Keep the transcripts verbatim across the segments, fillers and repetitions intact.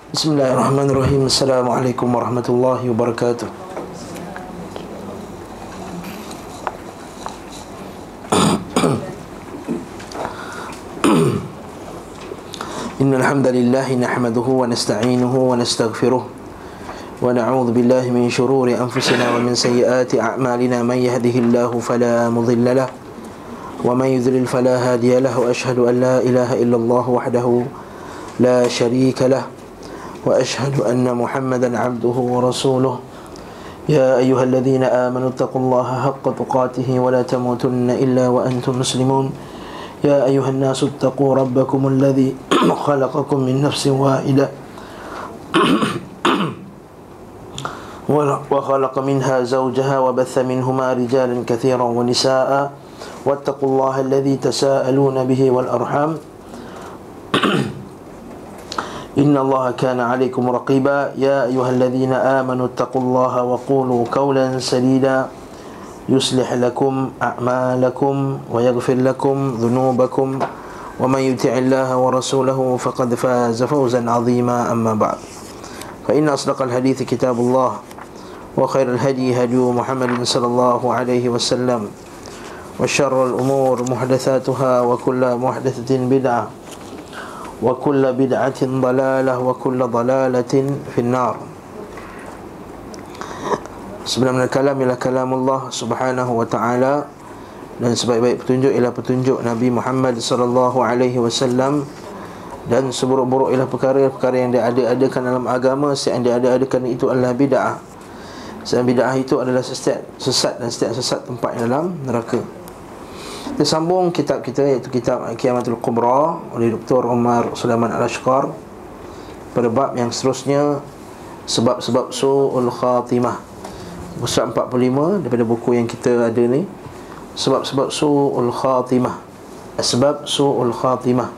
Bismillahirrahmanirrahim. Assalamualaikum warahmatullahi wabarakatuh. Innal hamdalillah nahmaduhu wa nasta'inuhu wa nastaghfiruh wa na'udzu billahi min shururi anfusina wa min sayyiati a'malina. Man yahdihillahu fala mudilla lahu wa man yudlil fala hadiya lahu. Ashhadu an la ilaha illallah wahdahu la syarika lahu wa ashhadu anna Muhammadan 'abduhu wa rasuluh. Ya ayyuhalladzina amanu taqullaha haqqa tuqatih wa la tamutunna illa wa antum muslimun. Ya ayyuhan nasu taqu rabbakum alladhi khalaqakum min nafsin wahidah wa khalaqa minha zawjaha wa batha minhuma rijalan katsiran wa nisaa'a wattaqullaha alladhi tasaaluna bihi wal arham inna Allaha kana 'alaykum raqiba. Ya ayyuhalladzina amanu taqullaha wa qulu qawlan sadida yuslih lakum a'malakum wa yaghfir lakum dhunubakum wa man yuti'illaha wa rasulahu faqad faza fawzan 'azima. Amma ba'd, fa inna asdaqal hadithi kitabullah wa khairal hadi hadi Muhammadin sallallahu alaihi wasallam wa syarrul umur muhdatsatuha wa kullu muhdatsatin bid'ah wa kullu bid'atin dalalah wa kullu dalalatin finnar. Sebelum kalam ialah kalamullah subhanahu wa ta'ala, dan sebaik-baik petunjuk ialah petunjuk Nabi Muhammad sallallahu alaihi wasallam, dan seburuk-buruk ialah perkara-perkara yang dia ada-adakan dalam agama. Setiap yang dia ada-adakan itu adalah bid'ah. Setiap bid'ah itu adalah sesat, sesat dan setiap sesat tempat dalam neraka. Kita sambung kitab kita, iaitu kitab Qiamatul Kubra oleh Doktor Umar Sulaiman Al-Ashqar, pada bab yang seterusnya, sebab-sebab su'ul khatimah. Surat empat puluh lima daripada buku yang kita ada ni, sebab-sebab su'ul khatimah. Sebab su'ul khatimah.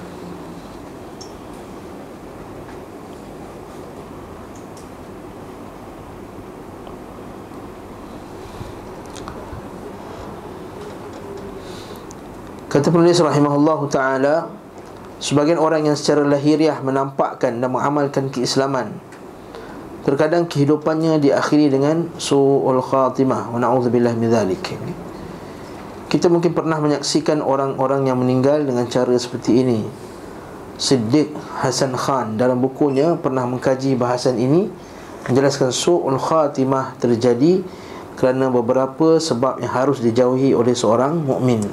Kata penulis rahimahullahu ta'ala, sebagian orang yang secara lahiriah menampakkan dan mengamalkan keislaman, terkadang kehidupannya diakhiri dengan su'ul khatimah, wa na'udzubillah min dzalik. Kita mungkin pernah menyaksikan orang-orang yang meninggal dengan cara seperti ini. Siddiq Hasan Khan dalam bukunya pernah mengkaji bahasan ini, menjelaskan su'ul khatimah terjadi kerana beberapa sebab yang harus dijauhi oleh seorang mukmin.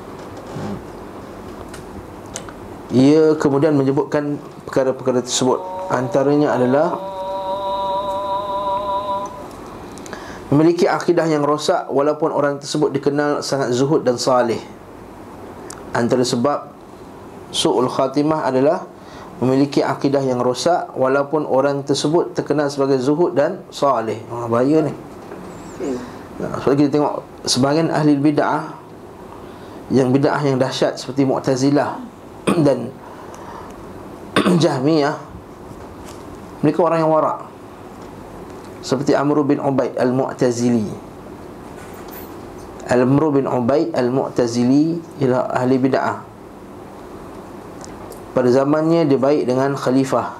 Ia kemudian menyebutkan perkara-perkara tersebut. Antaranya adalah memiliki akidah yang rosak walaupun orang tersebut dikenal sangat zuhud dan salih. Antara sebab su'ul khatimah adalah memiliki akidah yang rosak walaupun orang tersebut terkenal sebagai zuhud dan salih. Wah, bahaya ni. Nah, sebab kita tengok sebahagian ahli bid'ah, yang bid'ah yang dahsyat seperti Mu'tazilah dan Jahmiyah, mereka orang yang warak, seperti Amr bin Ubaid Al-Mu'tazili. Amr bin Ubaid Al-Mu'tazili ialah ahli bid'ah. Pada zamannya dia baik dengan khalifah.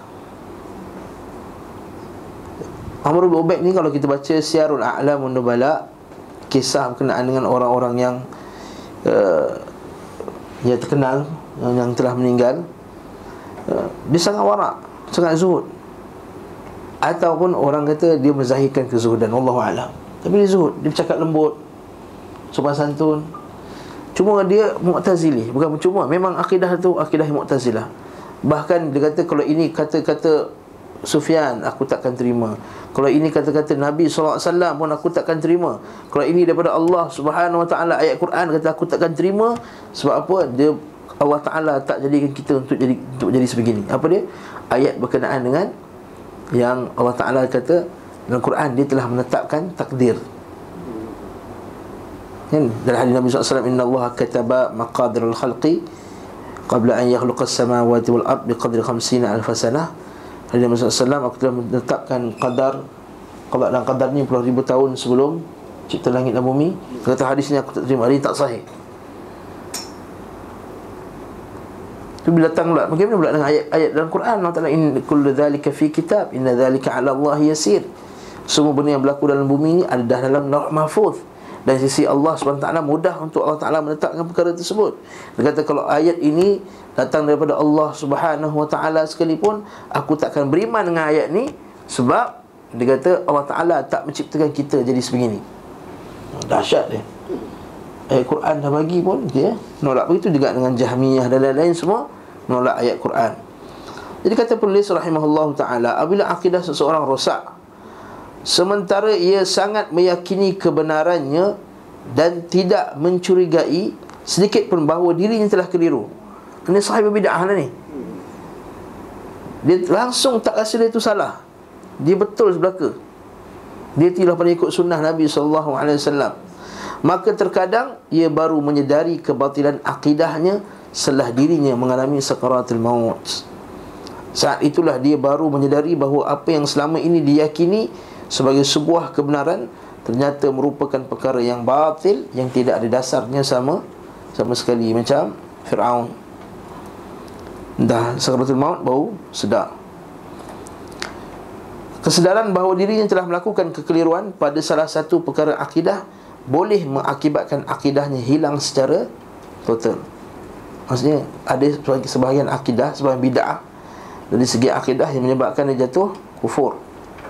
Amr bin Ubaid ni, kalau kita baca Syiarul A'lam wan Nubala, kisah berkenaan dengan orang-orang yang uh, yang terkenal, yang, yang telah meninggal, uh, dia sangat warak, sangat zuhud. Ataupun orang kata dia menzahirkan kezuhudan, wallahu a'lam. Tapi dia zuhud, dia bercakap lembut, sopan santun. Cuma dia Mu'tazili, bukan cuma, memang akidah tu akidah Mu'tazilah. Bahkan dia kata, kalau ini kata-kata Sufyan, aku takkan terima. Kalau ini kata-kata Nabi sallallahu alaihi wasallam pun aku takkan terima. Kalau ini daripada Allah Subhanahu wa ta'ala, ayat Quran, kata aku takkan terima. Sebab apa? Dia, Allah Ta'ala tak jadikan kita untuk jadi untuk jadi sebegini. Apa dia? Ayat berkenaan dengan yang Allah Ta'ala kata dalam Quran, dia telah menetapkan takdir. Kan? Dalam hadis Nabi sallallahu alaihi wasallam, inna Allah kataba maqadirul khalqi qabla an yakhluqas samawati wal ard biqadri khamsina alf sanah. Hadis Nabi sallallahu alaihi wasallam, aku telah menetapkan qadar, qada dan qadar ni puluh ribu tahun sebelum cipta langit dan bumi. Kata hadis ni aku tak terima, hadis tak sahih. Tu bila datang pula, bagaimana pula dengan ayat-ayat dalam Quran? Allah Ta'ala, in kullu dhalika fi kitab, inna dhalika 'ala Allah yasir. Semua benda yang berlaku dalam bumi ni ada dah dalam Lauh Mahfuz. Dan sisi Allah subhanahu wa taala mudah untuk Allah Ta'ala menetapkan perkara tersebut. Dia kata kalau ayat ini datang daripada Allah subhanahu wa taala sekalipun, aku takkan beriman dengan ayat ni. Sebab dia kata Allah Ta'ala tak menciptakan kita jadi sebegini. Dahsyat dia. Ayat Quran dah bagi pun dia nolak. Begitu juga dengan Jahmiyah dan lain-lain, semua nolak ayat Quran. Jadi kata penulis rahimahullah ta'ala, apabila akidah seseorang rosak sementara ia sangat meyakini kebenarannya dan tidak mencurigai sedikit pun bahawa dirinya telah keliru. Ini sahib bid'ah lah ni. Dia langsung tak rasa dia itu salah, dia betul sebelaka, dia tidak pada ikut sunnah Nabi sallallahu alaihi wasallam. Maka terkadang ia baru menyedari kebatilan akidahnya setelah dirinya mengalami sakaratul maut. Saat itulah dia baru menyedari bahawa apa yang selama ini diyakini sebagai sebuah kebenaran ternyata merupakan perkara yang batil, yang tidak ada dasarnya sama sama sekali. Macam Fir'aun, dah sakaratul maut baru sedar. Kesedaran bahawa dirinya telah melakukan kekeliruan pada salah satu perkara akidah boleh mengakibatkan akidahnya hilang secara total. Maksudnya ada sebahagian akidah, sebahagian bid'ah dari segi akidah yang menyebabkan dia jatuh kufur.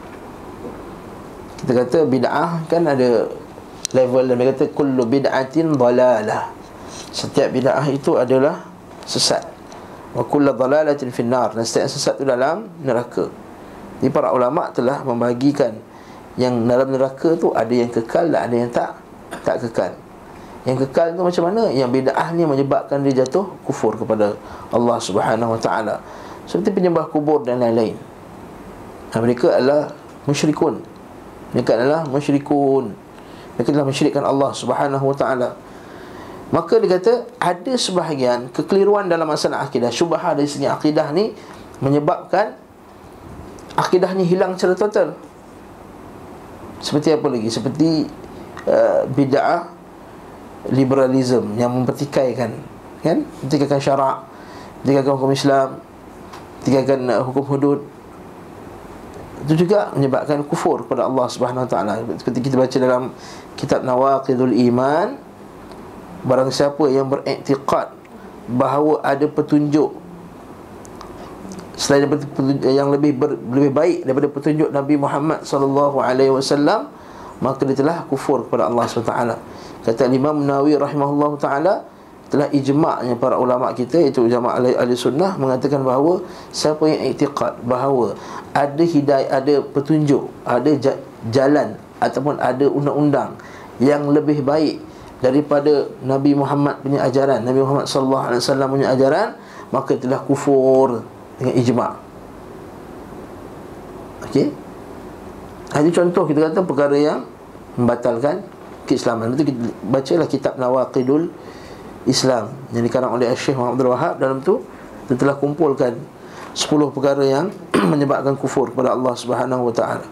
Kita kata bid'ah kan ada level, dan dia kata kullu bid'atin dhalalah. Setiap bid'ah itu adalah sesat. Wa kullu dhalalatin finnar, dan setiap sesat itu dalam neraka. Jadi para ulama telah membahagikan yang dalam neraka tu ada yang kekal dan ada yang tak tak kekal. Yang kekal tu macam mana? Yang bid'ahnya menyebabkan dia jatuh kufur kepada Allah Subhanahu wa taala. Seperti penyembah kubur dan lain-lain. Nah, mereka adalah musyrikun. Mereka adalah musyrikun. Mereka telah musyrikkan Allah Subhanahu wa taala. Maka dia kata ada sebahagian kekeliruan dalam masalah akidah, syubhah dari segi akidah ni menyebabkan akidahnya hilang secara total. Seperti apa lagi? Seperti uh, bid'ah liberalism yang mempertikaikan, kan? Mempertikaikan syarak, mempertikaikan hukum Islam, mempertikaikan uh, hukum hudud. Itu juga menyebabkan kufur kepada Allah Subhanahu wa taala. Seperti kita baca dalam kitab Nawaqidul Iman, barang siapa yang beriktikad bahawa ada petunjuk selain daripada petunjuk yang lebih ber, lebih baik daripada petunjuk Nabi Muhammad sallallahu alaihi wasallam, maka dia telah kufur kepada Allah subhanahu wa taala. Kata Imam Nawawi rahimahullahu taala, telah ijma'nya para ulama kita, iaitu jamaah ahli sunnah, mengatakan bahawa siapa yang iktiqad bahawa ada hidayah, ada petunjuk, ada jalan ataupun ada undang-undang yang lebih baik daripada Nabi Muhammad punya ajaran, Nabi Muhammad sallallahu alaihi wasallam punya ajaran, maka telah kufur dengan ijma'. Okey. Ini contoh kita kata perkara yang membatalkan keislaman. Itu kita bacalah kitab Nawaqidul Islam yang dikarang oleh Syekh Muhammad Abdul Wahab. Dalam tu dia telah kumpulkan sepuluh perkara yang menyebabkan kufur kepada Allah Subhanahu wa taala.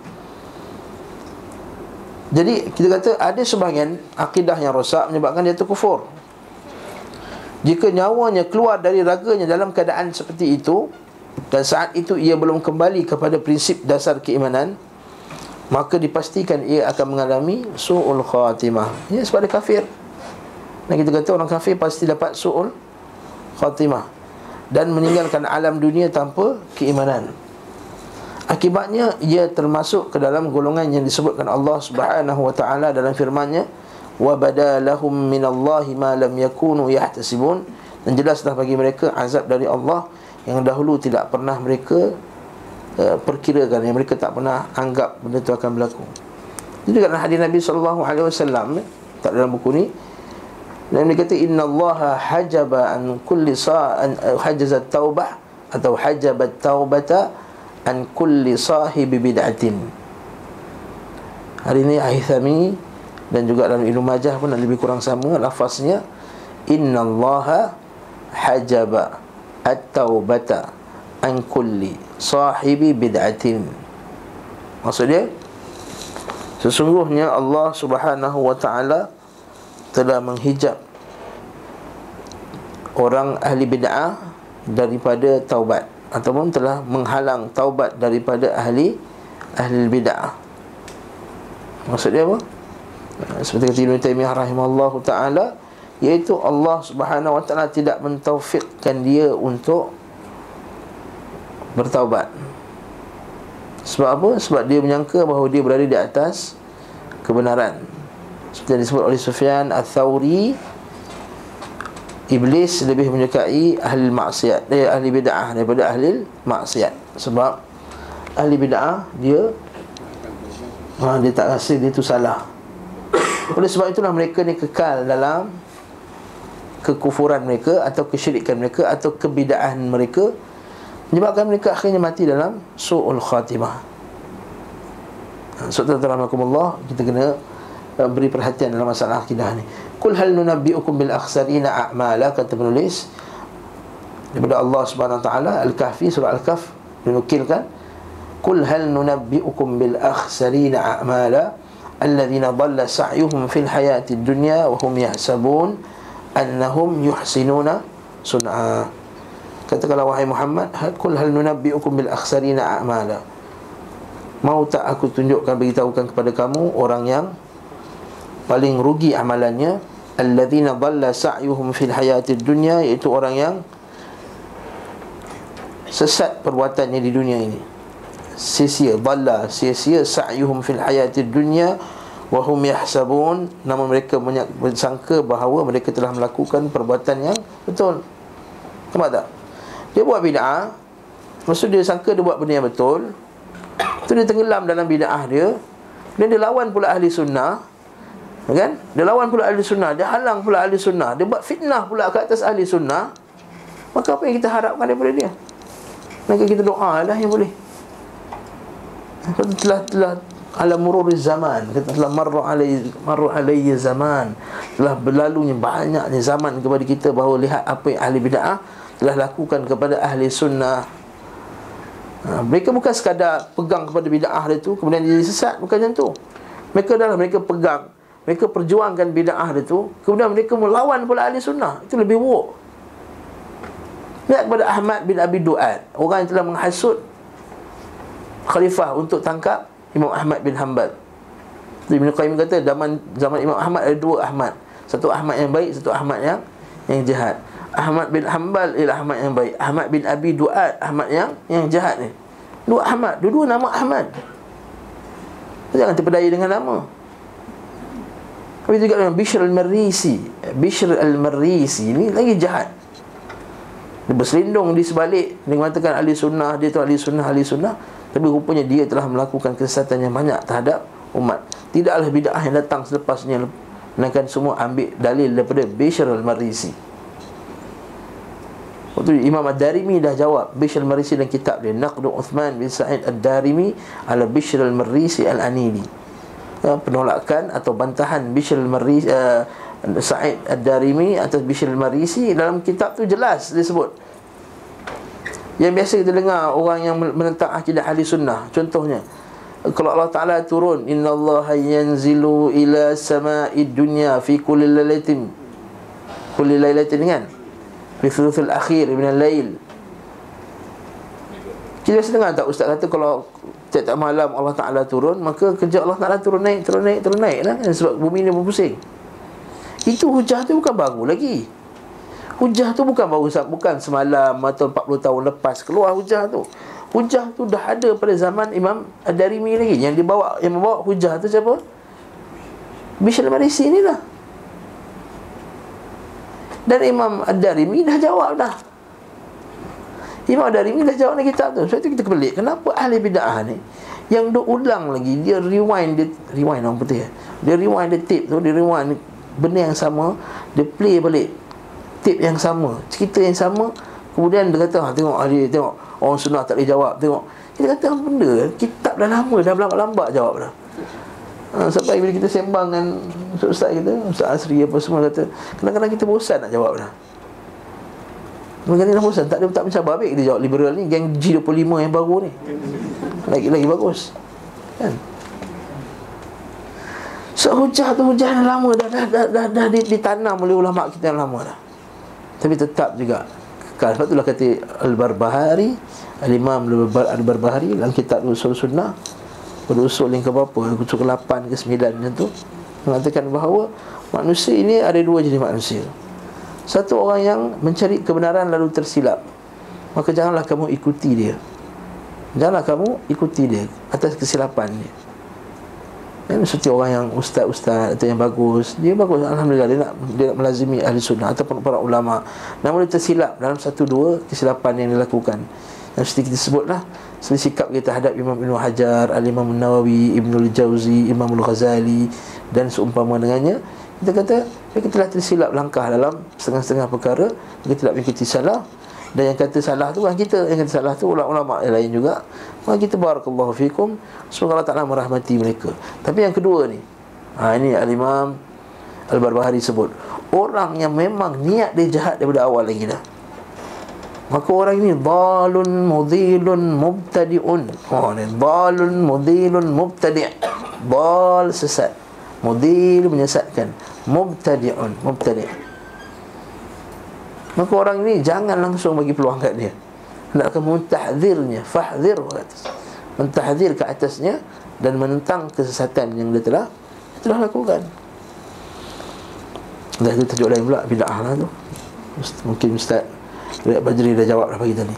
Jadi kita kata ada sebahagian akidah yang rosak menyebabkan dia terkufur. Jika nyawanya keluar dari raganya dalam keadaan seperti itu, dan saat itu ia belum kembali kepada prinsip dasar keimanan, maka dipastikan ia akan mengalami su'ul khatimah. Ia sebab dia kafir. Dan kita kata orang kafir pasti dapat su'ul khatimah dan meninggalkan alam dunia tanpa keimanan. Akibatnya ia termasuk ke dalam golongan yang disebutkan Allah Subhanahu wa taala dalam firman-Nya, wa badalahum minallahi ma lam yakunu yahtasibun, dan jelaslah bagi mereka azab dari Allah yang dahulu tidak pernah mereka uh, perkirakan, yang mereka tak pernah anggap benda itu akan berlaku. Itu juga dalam hadis Nabi sallallahu alaihi wasallam, tak dalam buku ni, dan dia kata innallaha hajaba an kulli sa'an hajazat taubah atau hajabat taubata an kulli sahibi bid'atin. Hari ini Al-Haythami dan juga dalam Ibnu Majah pun lebih kurang sama lafaznya, innallaha hajaba at-taubata an kulli sahibi bid'atin. Maksudnya sesungguhnya Allah Subhanahu wa taala telah menghijab orang ahli bid'ah daripada taubat, ataupun telah menghalang taubat daripada ahli ahli bid'ah. Maksud dia apa? Seperti kata Ibn Taymiyah rahimahullah ta'ala, iaitu Allah subhanahu wa ta'ala tidak mentaufikkan dia untuk bertaubat. Sebab apa? Sebab dia menyangka bahawa dia berada di atas kebenaran. Seperti yang disebut oleh Sufyan Ats-Tsauri, Iblis lebih menyukai ahli maksiat, eh, ahli bid'ah daripada ahli maksiat. Sebab ahli bid'ah dia ha, dia tak rasa dia tu salah. Oleh sebab itulah mereka ni kekal dalam kekufuran mereka, atau kesyirikan mereka, atau kebid'ahan mereka, menyebabkan mereka akhirnya mati dalam su'ul khatimah. Subhanallah, kita kena beri perhatian dalam masalah akidah ni. Qul hal nunabbi'ukum bil akhsarina a'mala, kata penulis daripada Allah Subhanahu wa taala, Al-Kahfi, surah Al-Kahf dinukilkan, qul hal nunabbi'ukum bil akhsarina a'mala alladhina dhalla sa'yuhum fil hayati dunya wa hum yahsabun annahum yuhsinuna sun'a. Katakanlah wahai Muhammad, qul hal nunabbi'ukum bil akhsarina a'mala, mau tak aku tunjukkan, beritahukan kepada kamu orang yang paling rugi amalannya, alladzina dhalla sa'yuhum fil hayatid dunya, iaitu orang yang sesat perbuatannya di dunia ini, sia-sia, dhalla, sia-sia, sa'yuhum fil hayatid dunya wa hum yahsabun, namun mereka bersangka bahawa mereka telah melakukan perbuatan yang betul. Nampak tak? Dia buat bid'ah, maksud dia sangka dia buat benda yang betul, tu dia tenggelam dalam bid'ah dia, dan dia lawan pula ahli sunnah, kan? Dia lawan pula ahli sunnah, dia halang pula ahli sunnah, dia buat fitnah pula ke atas ahli sunnah. Maka apa yang kita harapkan daripada dia? Maka kita doa lah yang boleh. Kata telah telah ala mururi zaman, kata telah marra alai marra alayya zaman, telah berlalunya banyaknya zaman kepada kita, bahawa lihat apa yang ahli bid'ah telah lakukan kepada ahli sunnah. Ha, mereka bukan sekadar pegang kepada bid'ah itu kemudian jadi sesat, bukan macam tu. Mereka adalah mereka pegang, mereka perjuangkan bid'ah itu, kemudian mereka melawan pula ahli sunnah. Itu lebih buruk. Lihat kepada Ahmad bin Abi Du'ad, orang yang telah menghasut khalifah untuk tangkap Imam Ahmad bin Hanbal. Ibn Qayyim kata zaman zaman Imam Ahmad ada dua Ahmad, satu Ahmad yang baik, satu Ahmad yang yang jahat. Ahmad bin Hanbal ialah Ahmad yang baik, Ahmad bin Abi Du'ad Ahmad yang yang jahat ni. Dua Ahmad, dua-dua nama Ahmad. Jangan terpedaya dengan nama. Tapi juga dengan Bishr al-Marisi. Bishr al-Marisi ni lagi jahat. Dia berselindung di sebalik, dia mengatakan ahli sunnah, dia tu ahli sunnah, ahli sunnah, tapi rupanya dia telah melakukan kesesatan yang banyak terhadap umat. Tidaklah bid'ah yang datang selepasnya, melainkan semua ambil dalil daripada Bishr al-Marisi. Waktu Imam Ad-Darimi dah jawab Bishr al-Marisi dalam kitab dia Naqdu Uthman bin Sa'id Ad-Darimi ala Bishr al-Marisi al-Anili, ya, penolakan atau bantahan Bishr al-Marisi uh, Sa'id Ad-Darimi atas Bishr al-Marisi. Dalam kitab tu jelas disebut. Yang biasa kita dengar orang yang menentang akidah ahli sunnah, contohnya kalau Allah Ta'ala turun, innallaha yanzilu ila sama'id dunya fi kulli lailatin, kulli lailatin, kan, fi thuluthil akhir min al-lail. Kita biasa dengar tak ustaz kata kalau tiap-tiap malam Allah Ta'ala turun, maka kerja Allah Ta'ala turun naik, turun naik, turun naik lah, kan? Sebab bumi ni berpusing. Itu hujah tu bukan baru lagi. Hujah tu bukan baru, bukan semalam atau empat puluh tahun lepas keluar hujah tu. Hujah tu dah ada pada zaman Imam Ad-Darimi lagi. Yang dibawa, yang membawa hujah tu siapa? Bishr al-Marisi ni lah. Dan Imam Ad-Darimi dah jawab dah. Imam Ad-Darimi dah jawab dalam kitab tu. Sebab tu kita pelik, kenapa ahli bid'ah ni yang duk ulang lagi, dia rewind, dia rewind orang putih, dia rewind dia tape tu, dia rewind benda yang sama, dia play balik tape yang sama, cerita yang sama, kemudian dia kata, ha, tengok ahli, tengok orang sunnah tak boleh jawab, tengok. Kita kata apa benda, kitab dah lama, dah lambat-lambat jawab dah. Ha, sampai bila kita sembang dengan ustaz kita, Ustaz Asri apa semua, kata kadang-kadang kita bosan nak jawab dah. Kadang-kadang bosan, tak ada tak mencabar. Baik kita jawab liberal ni, geng G dua puluh lima yang baru ni, lagi lagi bagus, kan? So hujah tu hujah yang lama dah dah dah dah, dah ditanam oleh ulama kita yang lama dah. Tapi tetap juga kekal. Sebab itulah kata Al-Barbahari, Al-Imam Al-Barbahari dalam kitab Usul Sunnah, pada usul yang ke berapa, usul ke lapan ke sembilan macam tu, mengatakan bahawa manusia ini ada dua jenis manusia. Satu orang yang mencari kebenaran lalu tersilap, maka janganlah kamu ikuti dia. Janganlah kamu ikuti dia atas kesilapan dia. Dan seperti orang yang ustaz-ustaz atau yang bagus, dia bagus, alhamdulillah, dia nak, dia nak melazimi ahli sunnah ataupun para ulama, namun dia tersilap dalam satu dua kesilapan yang dilakukan. Yang seperti kita sebutlah, seperti sikap kita terhadap Imam Ibn Hajar, Al-Imam Nawawi, Ibnul Jauzi, Imam Al-Ghazali dan seumpama dengannya. Kita kata dia telah tersilap langkah dalam setengah-setengah perkara, dia tidak mengikuti salah. Dan yang kata salah tu bukan kita, yang kata salah tu ulama-ulama yang lain juga. Maka kita barakallahu fikum, semoga Allah Ta'ala merahmati mereka. Tapi yang kedua ni, ha, ini Al-Imam Al-Barbahari sebut, orang yang memang niat dia jahat daripada awal lagi dah, maka orang ini dhalun mudhilun mubtadi'un. Oh ni dhalun mudhilun mubtadi'. Dhal sesat, mudhil menyesatkan, mubtadi'un mubtadi'. Maka orang ini jangan langsung bagi peluang kat dia, hendaklah mentahdzirnya, fahdhir, mentahdzir ke atasnya dan menentang kesesatan yang dia telah dia telah lakukan. Dah itu tajuk lain pula, bid'ah lah tu. Mungkin Ustaz Riad Badri dah jawab dah pagi tadi.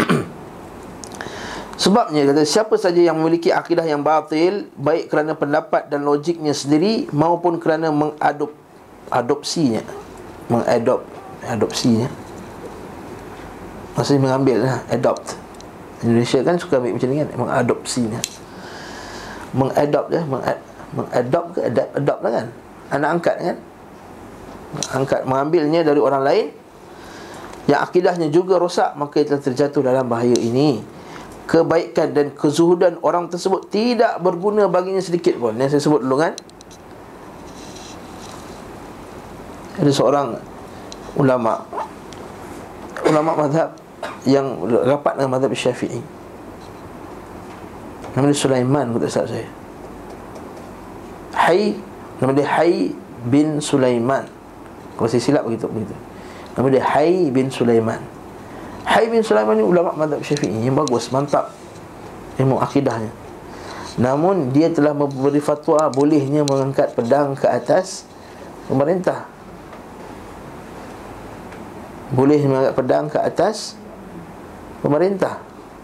Sebabnya kata, siapa saja yang memiliki akidah yang batil, baik kerana pendapat dan logiknya sendiri maupun kerana mengadop adopsinya, mengadop adopsinya, maksudnya mengambil lah, adopt. Indonesia kan suka ambil macam ni kan, mengadopsinya, mengadopt dia, mengadopt ke adopt, adopt lah kan, anak angkat kan, angkat, mengambilnya dari orang lain yang akidahnya juga rosak, maka telah terjatuh dalam bahaya ini. Kebaikan dan kezuhudan orang tersebut tidak berguna baginya sedikit pun. Yang saya sebut dulu kan, ada seorang ulama ulama mazhab yang rapat dengan mazhab Syafi'i, nama dia Sulaiman, kata ustaz saya, Hai, nama dia Hai bin Sulaiman, kalau saya silap begitu begitu. Nama dia Hai bin Sulaiman. Hai bin Sulaiman ni ulama mazhab Syafi'i yang bagus, mantap ilmu akidahnya. Namun dia telah memberi fatwa bolehnya mengangkat pedang ke atas pemerintah. Boleh mengangkat pedang ke atas pemerintah.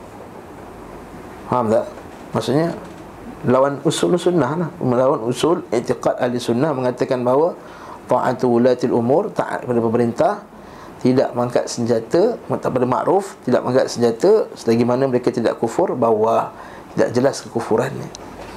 Faham tak? Maksudnya lawan usul sunnah lah, melawan usul i'tiqad ahli sunnah, mengatakan bahawa ta'atu ulatil umur, taat kepada pemerintah, tidak mengangkat senjata, tak pada makruf, tidak mengangkat senjata selagi mana mereka tidak kufur, bahawa tidak jelas kekufurannya.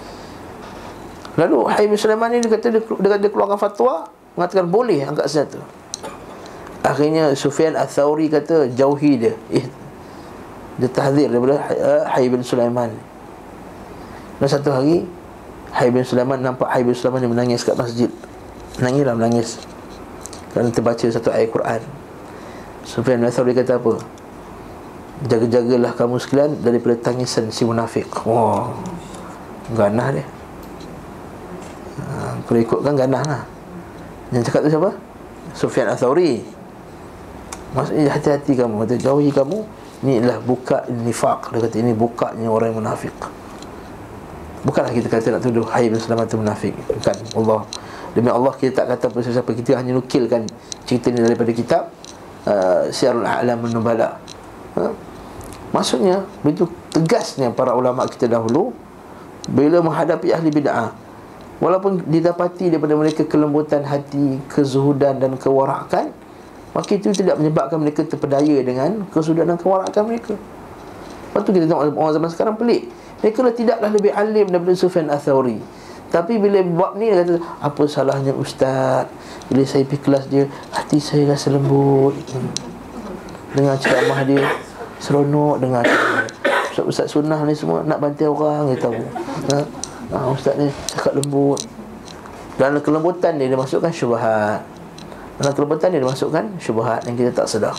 Lalu Hai bin Sulaiman ni dia kata dia, dia, dia keluarkan fatwa mengatakan boleh angkat senjata. Akhirnya Sufyan Ats-Tsauri kata jauhi dia, eh, dia tahzir daripada Hai bin Sulaiman. Dan satu hari Hai bin Sulaiman nampak Hai bin Sulaiman yang menangis kat masjid. Menangislah menangis kerana terbaca satu ayat Quran. Sufyan Ats-Tsauri kata apa? Jaga-jagalah kamu sekalian daripada tangisan si munafik. Wah, ganah dia. Ha, kalau ikutkan ganah lah. Yang cakap tu siapa? Sufyan Ats-Tsauri. Maksudnya hati-hati kamu, kata jauhi kamu, ni adalah buka nifaq. Dia kata ini bukanya orang yang munafik. Bukanlah kita kata nak tuduh Hai bin Sulaiman itu munafik, bukan. Allah, demi Allah kita tak kata apa siapa, kita hanya nukilkan cerita ni daripada kitab uh, Syiarul A'lam An-Nubala. Ha? Maksudnya begitu tegasnya para ulama kita dahulu bila menghadapi ahli bid'ah, walaupun didapati daripada mereka kelembutan hati, kezuhudan dan kewarakan, maka itu tidak menyebabkan mereka terpedaya dengan kesudahan dan kewarakan mereka. Lepas tu kita tengok orang zaman sekarang pelik. Mereka tidaklah lebih alim daripada Sufyan Ats-Tsauri, tapi bila bab ni dia kata, apa salahnya ustaz, bila saya pergi kelas dia, hati saya rasa lembut, dengar ceramah dia seronok, dengar ustaz-ustaz sunnah ni semua nak bantai orang, dia tahu. Ha? Ha, ustaz ni cakap lembut. Dan kelembutan dia dia masukkan syubhat. Dalam kelembutan dia dimasukkan syubhat yang kita tak sedar.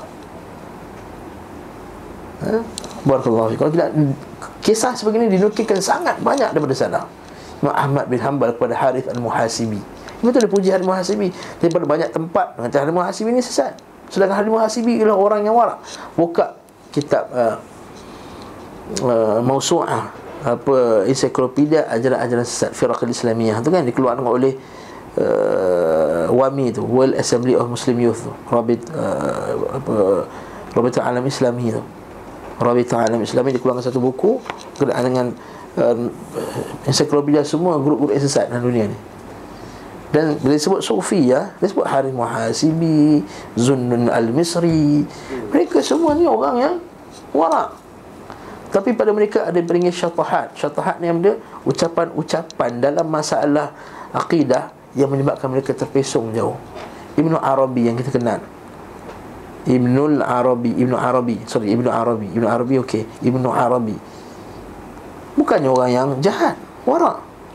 Ha? Barakallahu fiik. Kalau tidak, kisah sebegini dinukilkan sangat banyak daripada sana. Imam Ahmad bin Hanbal kepada Harith Al-Muhasibi. Betul dia puji Harith Al-Muhasibi daripada banyak tempat, mengatakan Harith Al-Muhasibi ni sesat. Sedangkan Halim Hasibi ialah orang yang warak. Buka kitab uh, uh, Mausu'ah, apa, ensiklopedia ajaran-ajaran sesat Firaqul Islamiyah tu kan, dikeluarkan oleh uh, WAMI tu, World Assembly of Muslim Youth tu, Rabit uh, apa Rabita Alam Islami tu, Rabita Alam Islami dikeluarkan satu buku berkenaan dengan uh, ensiklopedia semua grup-grup sesat dalam dunia ni. Dan bila disebut Sufi ya, dia sebut Harim Muhasibi, Zunnun Al-Misri. Mereka semua ni orang yang warak. Tapi pada mereka ada beringat syatahat. Syatahat ni yang dia ucapan-ucapan dalam masalah akidah yang menyebabkan mereka terpesong jauh. Ibnu Arabi yang kita kenal, Ibnul Arabi, Ibnu Arabi, sorry Ibnu Arabi, Ibnu Arabi okey, Ibnu Arabi bukannya orang yang jahat, warak.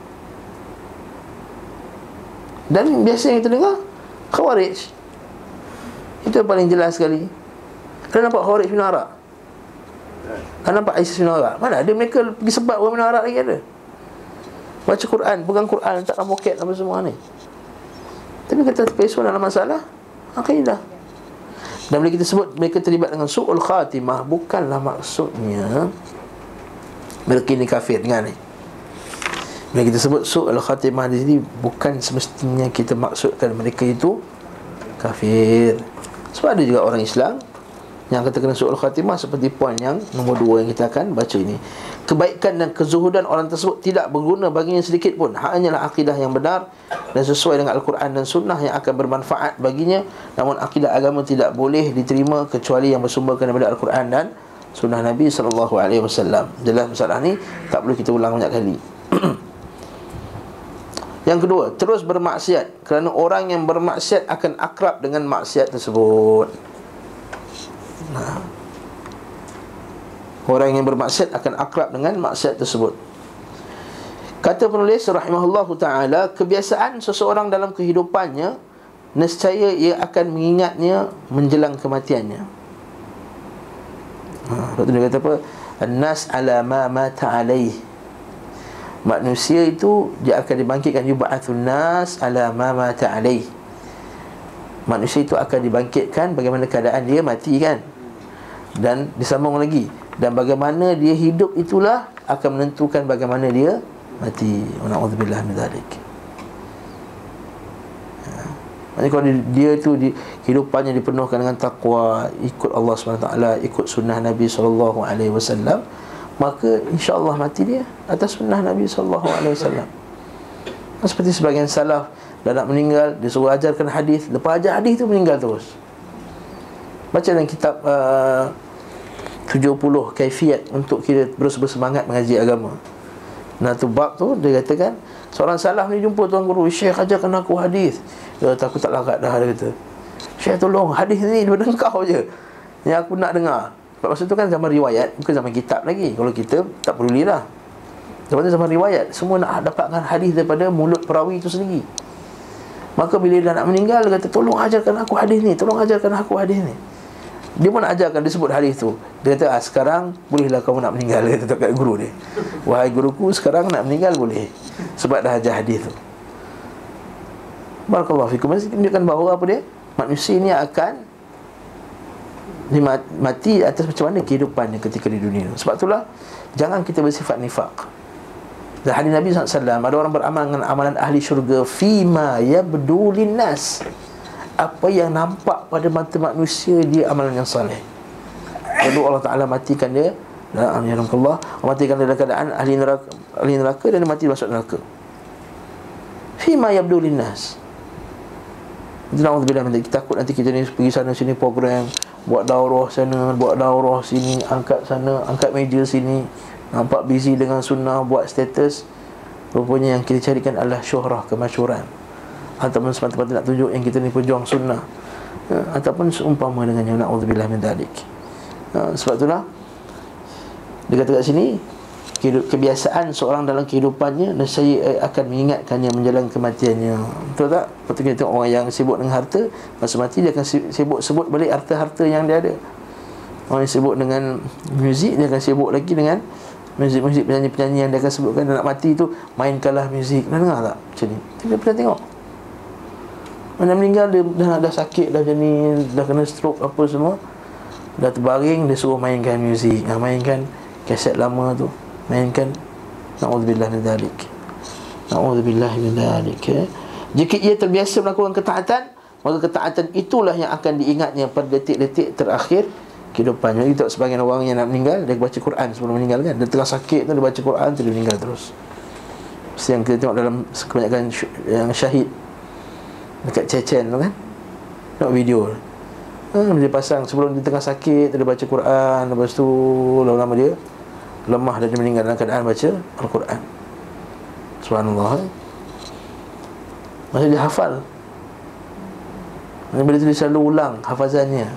Dan biasa yang kita dengar Khawarij. Itu yang paling jelas sekali. Kalian nampak Khawarij bin Arak? Kalian nampak ISIS bin Arak? Mana ada mereka pergi sebat orang bin Arak lagi ada. Baca Quran, pegang Quran, letak dalam poket apa semua ni. Tapi kita terpesong dalam masalah akidah. Dan bila kita sebut mereka terlibat dengan su'ul khatimah, bukanlah maksudnya mereka ini kafir. Dengar ni, bila kita sebut su'ul khatimah di sini, bukan semestinya kita maksudkan mereka itu kafir. Sebab ada juga orang Islam yang kata kena su'ul khatimah, seperti poin yang nombor dua yang kita akan baca ini. Kebaikan dan kezuhudan orang tersebut tidak berguna baginya sedikit pun. Hanyalah akidah yang benar dan sesuai dengan Al-Quran dan Sunnah yang akan bermanfaat baginya. Namun akidah agama tidak boleh diterima kecuali yang bersumberkan daripada Al-Quran dan Sunnah Nabi sallallahu alaihi wasallam. Jelas masalah ni, tak perlu kita ulang banyak kali. Yang kedua, terus bermaksiat, kerana orang yang bermaksiat akan akrab dengan maksiat tersebut. Nah, orang yang bermaksiat akan akrab dengan maksiat tersebut. Kata penulis rahimahullahu ta'ala, kebiasaan seseorang dalam kehidupannya, nescaya ia akan mengingatnya menjelang kematiannya. Ha, Dr. dia kata apa? An-nas ala ma mata alaih. Manusia itu dia akan dibangkitkan, yub'atsun nas ala ma mata alaih. Manusia itu akan dibangkitkan bagaimana keadaan dia mati kan. Dan disambung lagi, dan bagaimana dia hidup itulah akan menentukan bagaimana dia mati. Na'udzubillah min dzalik. Maksudnya kalau dia, dia tu di, kehidupannya dipenuhkan dengan taqwa, ikut Allah subhanahu wa taala, ikut sunnah Nabi sallallahu alaihi wasallam, maka insya-Allah mati dia atas sunnah Nabi sallallahu alaihi wasallam. Seperti sebagian salaf, dah nak meninggal, dia suruh ajarkan hadis, lepas ajar hadis tu meninggal terus. Baca dalam kitab uh, tujuh puluh kaifiat untuk kita terus bersemangat mengaji agama. Nah tu bab tu dia katakan, seorang salaf ni jumpa tuan guru, Syekh ajarkan aku hadis. Dia kata, aku tak larat dah. Dia kata, Syekh tolong, hadis ni daripada engkau je yang aku nak dengar. Masa tu kan zaman riwayat, bukan zaman kitab lagi. Kalau kita tak pedulilah. Zaman tu zaman riwayat, semua nak dapatkan hadis daripada mulut perawi itu sendiri. Maka bila dia nak meninggal, dia kata, tolong ajarkan aku hadis ni, tolong ajarkan aku hadis ni. Dia pun nak ajarkan, dia sebut hadis tu. Dia kata, ah, sekarang bolehlah kamu nak meninggal. Dia kata kat guru dia, wahai guruku, sekarang nak meninggal boleh, sebab dah ajar hadis tu. Barakallahu fikum. Maksudnya menunjukkan bahawa apa dia, manusia ni akan mati atas macam mana kehidupannya ketika di dunia. Sebab itulah jangan kita bersifat nifaq. Dan hadis Nabi sallallahu alaihi wasallam, ada orang beramal dengan amalan ahli syurga, fima yabdu linnas, apa yang nampak pada mata manusia dia amalan yang saleh. Lalu Allah Ta'ala matikan dia, alhamdulillah, matikan dia dalam keadaan ahli neraka, ahli neraka, dan dia mati masuk neraka. Fima yabdu linnas. Alhamdulillah, kita takut nanti kita ni pergi sana sini program, buat daurah sana, buat daurah sini, angkat sana, angkat meja sini, nampak busy dengan sunnah, buat status. Rupanya yang kita carikan adalah syuhrah, kemasyhuran, ataupun semata-mata nak tunjuk yang kita ni pejuang sunnah, ya, ataupun seumpama dengan yang na'udzubillah min dzalik. Ya, sebab itulah dia kata kat sini, kebiasaan seorang dalam kehidupannya, dan saya akan mengingatkannya menjelang kematiannya. Betul tak? Lepas tu kita tengok orang yang sibuk dengan harta, masa mati dia akan sibuk sebut balik harta-harta yang dia ada. Orang yang sibuk dengan muzik, dia akan sibuk lagi dengan muzik-muzik, penyanyi-penyanyi yang dia akan sebutkan. Dan nak mati tu, mainkanlah muzik. Dah dengar tak macam ni? Kita pernah tengok. Mana meninggal dia dah, dah sakit, dah macam ni, dah kena stroke apa semua, dah terbaring, dia suruh mainkan muzik, ha, mainkan kaset lama tu, mainkan. Na'udzubillah min dzalik. Na'udzubillah min dzalik. Ya. Jika ia terbiasa melakukan ketaatan, maka ketaatan itulah yang akan diingatnya pada detik-detik terakhir kehidupannya. Itu sebagian orang yang nak meninggal, dia baca Quran sebelum meninggal kan. Dia tengah sakit tu, dia baca Quran tu, dia meninggal terus. Seperti yang kita tengok dalam kebanyakan yang syahid dekat Chechen tu kan, tengok video hmm, dia pasang sebelum dia tengah sakit, dia baca Quran, lepas tu lama-lama dia lemah dan dia meninggal dalam keadaan baca Al-Quran. Subhanallah. eh? Maksudnya dia hafal. Bila tu dia selalu ulang hafazannya,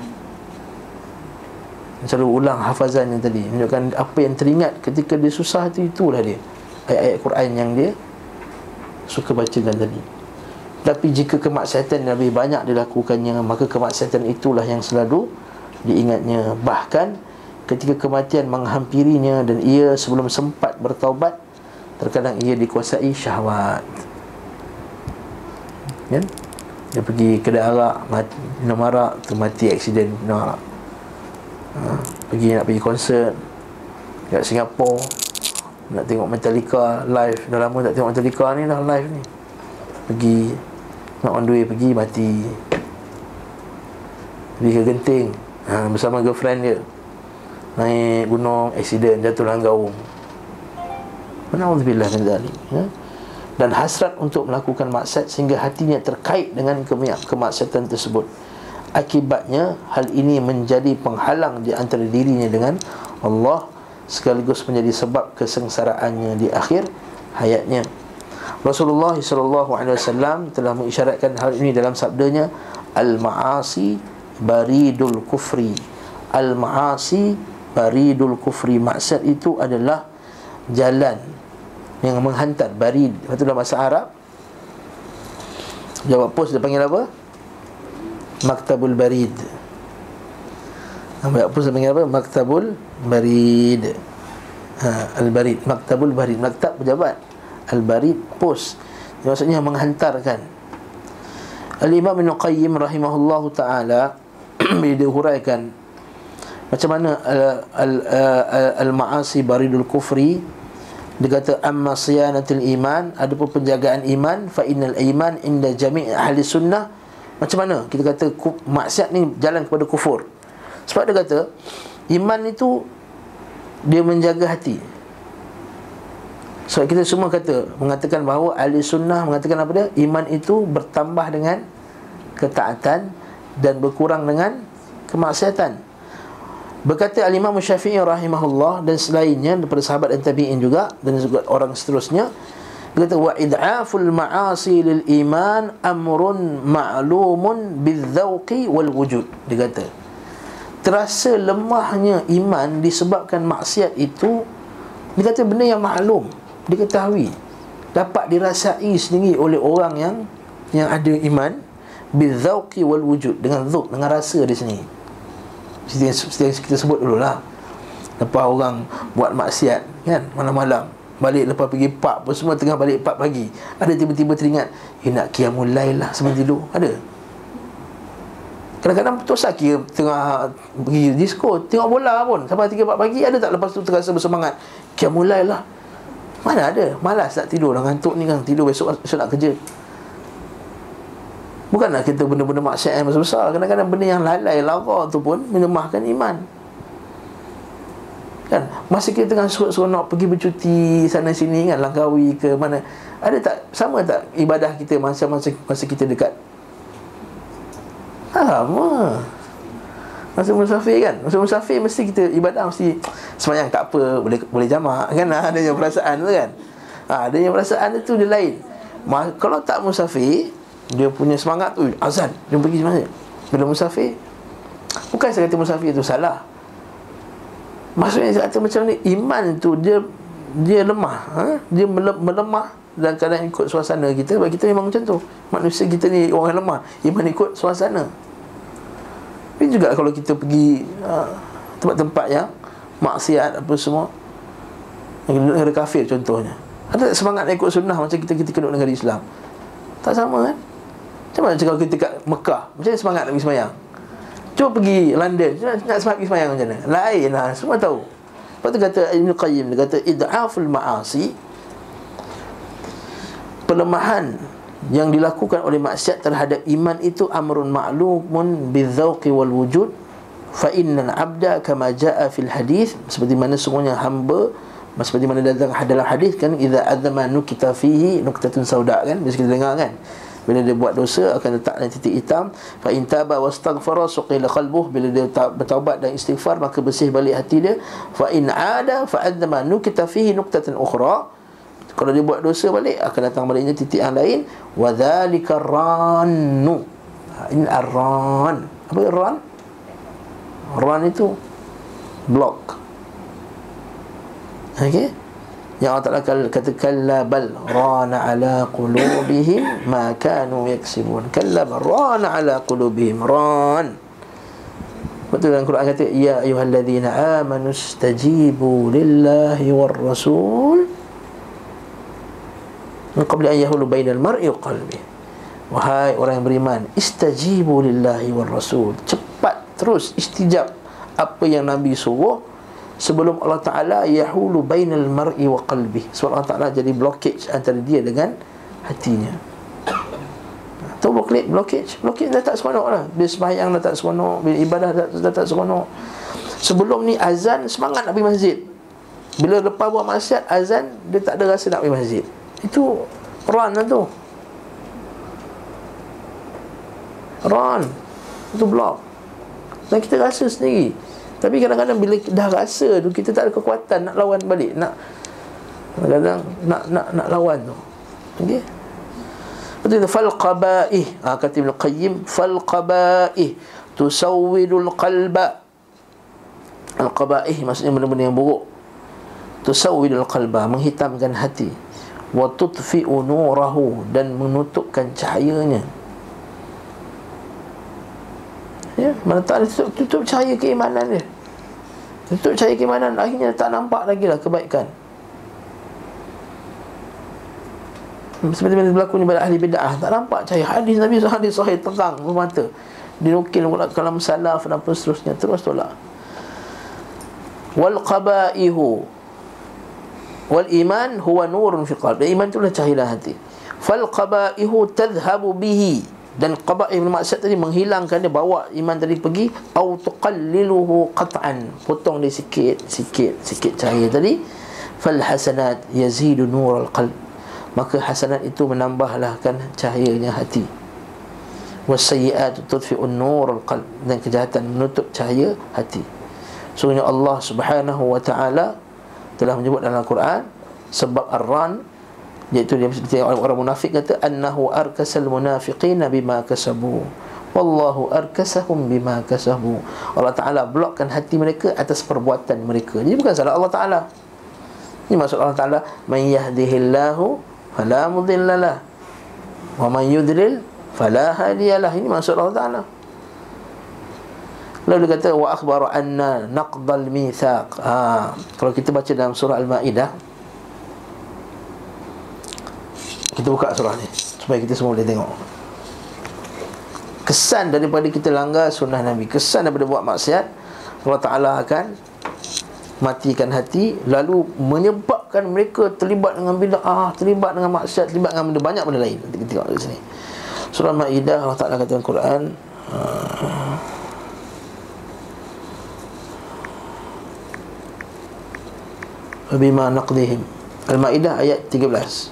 dia selalu ulang hafazannya tadi, menunjukkan apa yang teringat ketika dia susah tu, itulah dia ayat-ayat Quran yang dia suka bacakan tadi. Tapi jika kemaksiatan lebih banyak dilakukannya, maka kemaksiatan itulah yang selalu diingatnya. Bahkan ketika kematian menghampirinya dan ia sebelum sempat bertaubat, terkadang ia dikuasai syahwat. Kan? Dia pergi kedai arak, mati, minum arak, tu mati aksiden minum arak. ha, Pergi nak pergi konsert kat Singapura, nak tengok Metallica live. Dah lama tak tengok Metallica ni, dah live ni. Pergi, nak on the way pergi, mati. Pergi ke Genting, ha, bersama girlfriend dia, naik gunung, aksiden, jatuh dalam gaung. Na'udzubillah min dzalik. Ya. Dan hasrat untuk melakukan maksiat sehingga hatinya terkait dengan kemaksiatan tersebut. Akibatnya hal ini menjadi penghalang di antara dirinya dengan Allah, sekaligus menjadi sebab kesengsaraannya di akhir hayatnya. Rasulullah sallallahu alaihi wasallam telah mengisyaratkan hal ini dalam sabdanya, al-ma'asi baridul kufri. Al-ma'asi baridul kufri. Maksiat itu adalah jalan yang menghantar, barid. Itu dalam bahasa Arab, jawab pos dia panggil apa? Maktabul barid. Jawab pos dia panggil apa? Maktabul barid. ha, Al-barid, maktabul barid. Maktab pejabat, al-barid pos, maksudnya menghantarkan. Al-Imam Ibn Qayyim rahimahullahu ta'ala bila dia huraikan macam mana al-ma'asi baridul kufri, dia kata amma siyanatul iman, adapun penjagaan iman, fa innal iman inda jami' ahli sunnah. Macam mana kita kata maksiat ni jalan kepada kufur? Sebab dia kata iman itu dia menjaga hati. So kita semua kata, mengatakan bahawa ahli sunnah mengatakan apa dia? Iman itu bertambah dengan ketaatan dan berkurang dengan kemaksiatan. Berkata Al-Imam Syafi'i rahimahullah dan selainnya daripada sahabat dan tabi'in juga, dan juga orang seterusnya, dia kata wa id'aful ma'asi lil iman amrun ma'lumun bidzauqi wal wujud. Dia kata terasa lemahnya iman disebabkan maksiat itu, dia kata benda yang maklum, diketahui, dapat dirasai sendiri oleh orang yang yang ada iman, bidzauqi wal wujud, dengan dzauq, dengan rasa di sini. Seperti yang, seperti yang kita sebut dulu lah, lepas orang buat maksiat kan, malam-malam balik, lepas pergi pub apa semua, tengah balik pub pagi, ada tiba-tiba teringat, eh nak qiyamul lail lah sebelum tidur. Ada. Kadang-kadang betul sakit tengah pergi disco, tengok bola pun sampai tiga empat pagi, ada tak lepas tu terasa bersemangat qiyamul lail lah? Mana ada. Malas tak tidur dah, ngantuk ni kan, tidur besok, besok nak kerja. Bukanlah kita benda-benda maksiat yang besar-besar, kadang-kadang benda yang lalai, lara tu pun melemahkan iman. Kan, masa kita tengah seronok pergi bercuti sana sini kan, Langkawi ke mana, ada tak, sama tak ibadah kita masa masa, masa kita dekat? Sama. Masa musafir kan, masa musafir mesti kita ibadah, mesti semayang tak apa, boleh boleh jamak kan, adanya perasaan tu kan. Ha, adanya perasaan tu dia lain. Ma, kalau tak musafir, dia punya semangat tu azan, dia pergi mana? Bila musafir, bukan saya kata musafir tu salah, maksudnya saya kata macam ni, iman tu dia dia lemah, ha? Dia melemah dan kadang ikut suasana kita. Sebab kita memang macam tu, manusia kita ni orang lemah, iman ikut suasana. Tapi juga kalau kita pergi ha, tempat-tempat yang maksiat apa semua, negara kafir contohnya, ada tak semangat nak ikut sunnah macam kita ketika duduk negara Islam? Tak sama kan? Macam mana kalau kita kat Mekah, macam mana semangat nak pergi sembahyang? Cuba pergi London, nak semangat pergi sembahyang macam mana? Lain lah, semua tahu. Lepas tu kata Ibn Qayyim, dia kata id'aful ma'asi, pelemahan yang dilakukan oleh maksiat terhadap iman itu amrun ma'lumun bidzauqi wal wujud, fa innal 'abda kama jaa fil hadis, seperti mana sungguhnya hamba, seperti mana datang dalam hadis kan, idza adzama nukita fihi nuktatun sauda kan, biasa kita dengar kan, bila dia buat dosa akan letak titik hitam. Fa in taba wastaghfara suqila qalbuh, bila dia bertaubat dan istighfar maka bersih balik hati dia. Fa in ada fa adzama nukita fihi nuktatan ukhra, kalau dia buat dosa balik akan datang baliknya titik yang lain. Wa dzalika rannu, in arran, apa ran? Ran itu blok. Okey, yang Allah Ta'ala kata kalla bal rana ala qulubihim ma kanu yaksibun. Kalla bal rana ala qulubihim, ran. Betul dalam Quran kata ya ayyuhalladzina amanu istajibu lillahi war rasul min qabli an yahulu bainal mar'i wa qalbihi. Wahai orang yang beriman, istajibu lillahi war rasul, cepat terus istijab apa yang Nabi suruh sebelum Allah Ta'ala yahulu bainal mar'i wa qalbi, sebab Allah Ta'ala jadi blockage antara dia dengan hatinya. Tahu blockage? Blockage Blockage dah tak seronok lah. Bila sembahyang dah tak seronok, bila ibadah dah, dah tak seronok. Sebelum ni azan semangat nak pergi masjid, bila lepas buat maksiat azan dia tak ada rasa nak pergi masjid. Itu ran lah tu, ran itu block, dan kita rasa sendiri. Tapi kadang-kadang bila dah rasa tu kita tak ada kekuatan nak lawan balik, nak kadang-kadang nak nak nak lawan tu. Okey. Betul tu, fal qabaih, ha, kata Ibn Qayyim, fal qabaih tusawwidul qalba. Al qabaih maksudnya benda-benda yang buruk. Tusawwidul qalba, menghitamkan hati. Wa tudfi'u nurahu, dan menutupkan cahayanya. Ya, mana tak ada tutup, tutup cahaya keimanan dia. Tutup cahaya keimanan, akhirnya tak nampak lagi lah kebaikan. Seperti mana berlaku ni pada ahli bid'ah, tak nampak cahaya. Hadis Nabi hadis sahih terang bermata, dinukil kalam salaf dan apa seterusnya, terus tolak. Wal qabaihu wal iman huwa nurun fi qalb, iman itulah cahaya hati. Fal qabaihu tadhhabu bihi, dan qabaih maksiat tadi menghilangkan dia, bawa iman tadi pergi. Au tuqalliluhu qat'an, potong dia sikit sikit sikit cahaya tadi. Fal hasanat yazidu nurul qalb, maka hasanat itu menambahlah kan cahayanya hati. Was sayyi'at tudfi'un nurul qalb, dan kejahatan menutup cahaya hati. Sungguhnya Allah Subhanahu wa ta'ala telah menyebut dalam Al-Quran sebab ar-ran, iaitu dia seperti orang munafik kata annahu arkasal munafiqina bima kasabu wallahu arkasahum bima kasabu. Allah Ta'ala blokkan hati mereka atas perbuatan mereka. Jadi bukan salah Allah Ta'ala. Ini maksud Allah Ta'ala, man yahdihillahu fala mudhillalah wa man yudlil fala hadiyalah. Ini maksud Allah Ta'ala. Lalu dia kata wa akhbaru anna naqdal mithaq. Ha, kalau kita baca dalam surah Al-Maidah, kita buka surah ni supaya kita semua boleh tengok kesan daripada kita langgar sunnah Nabi, kesan daripada buat maksiat. Allah Ta'ala akan matikan hati, lalu menyebabkan mereka terlibat dengan bid'ah, terlibat dengan maksiat, terlibat dengan benda, banyak benda lain. Nanti kita tengok di sini surah Al-Maidah. Allah Ta'ala kata dalam Quran, bima naqdihim. Al-Maidah ayat tiga belas.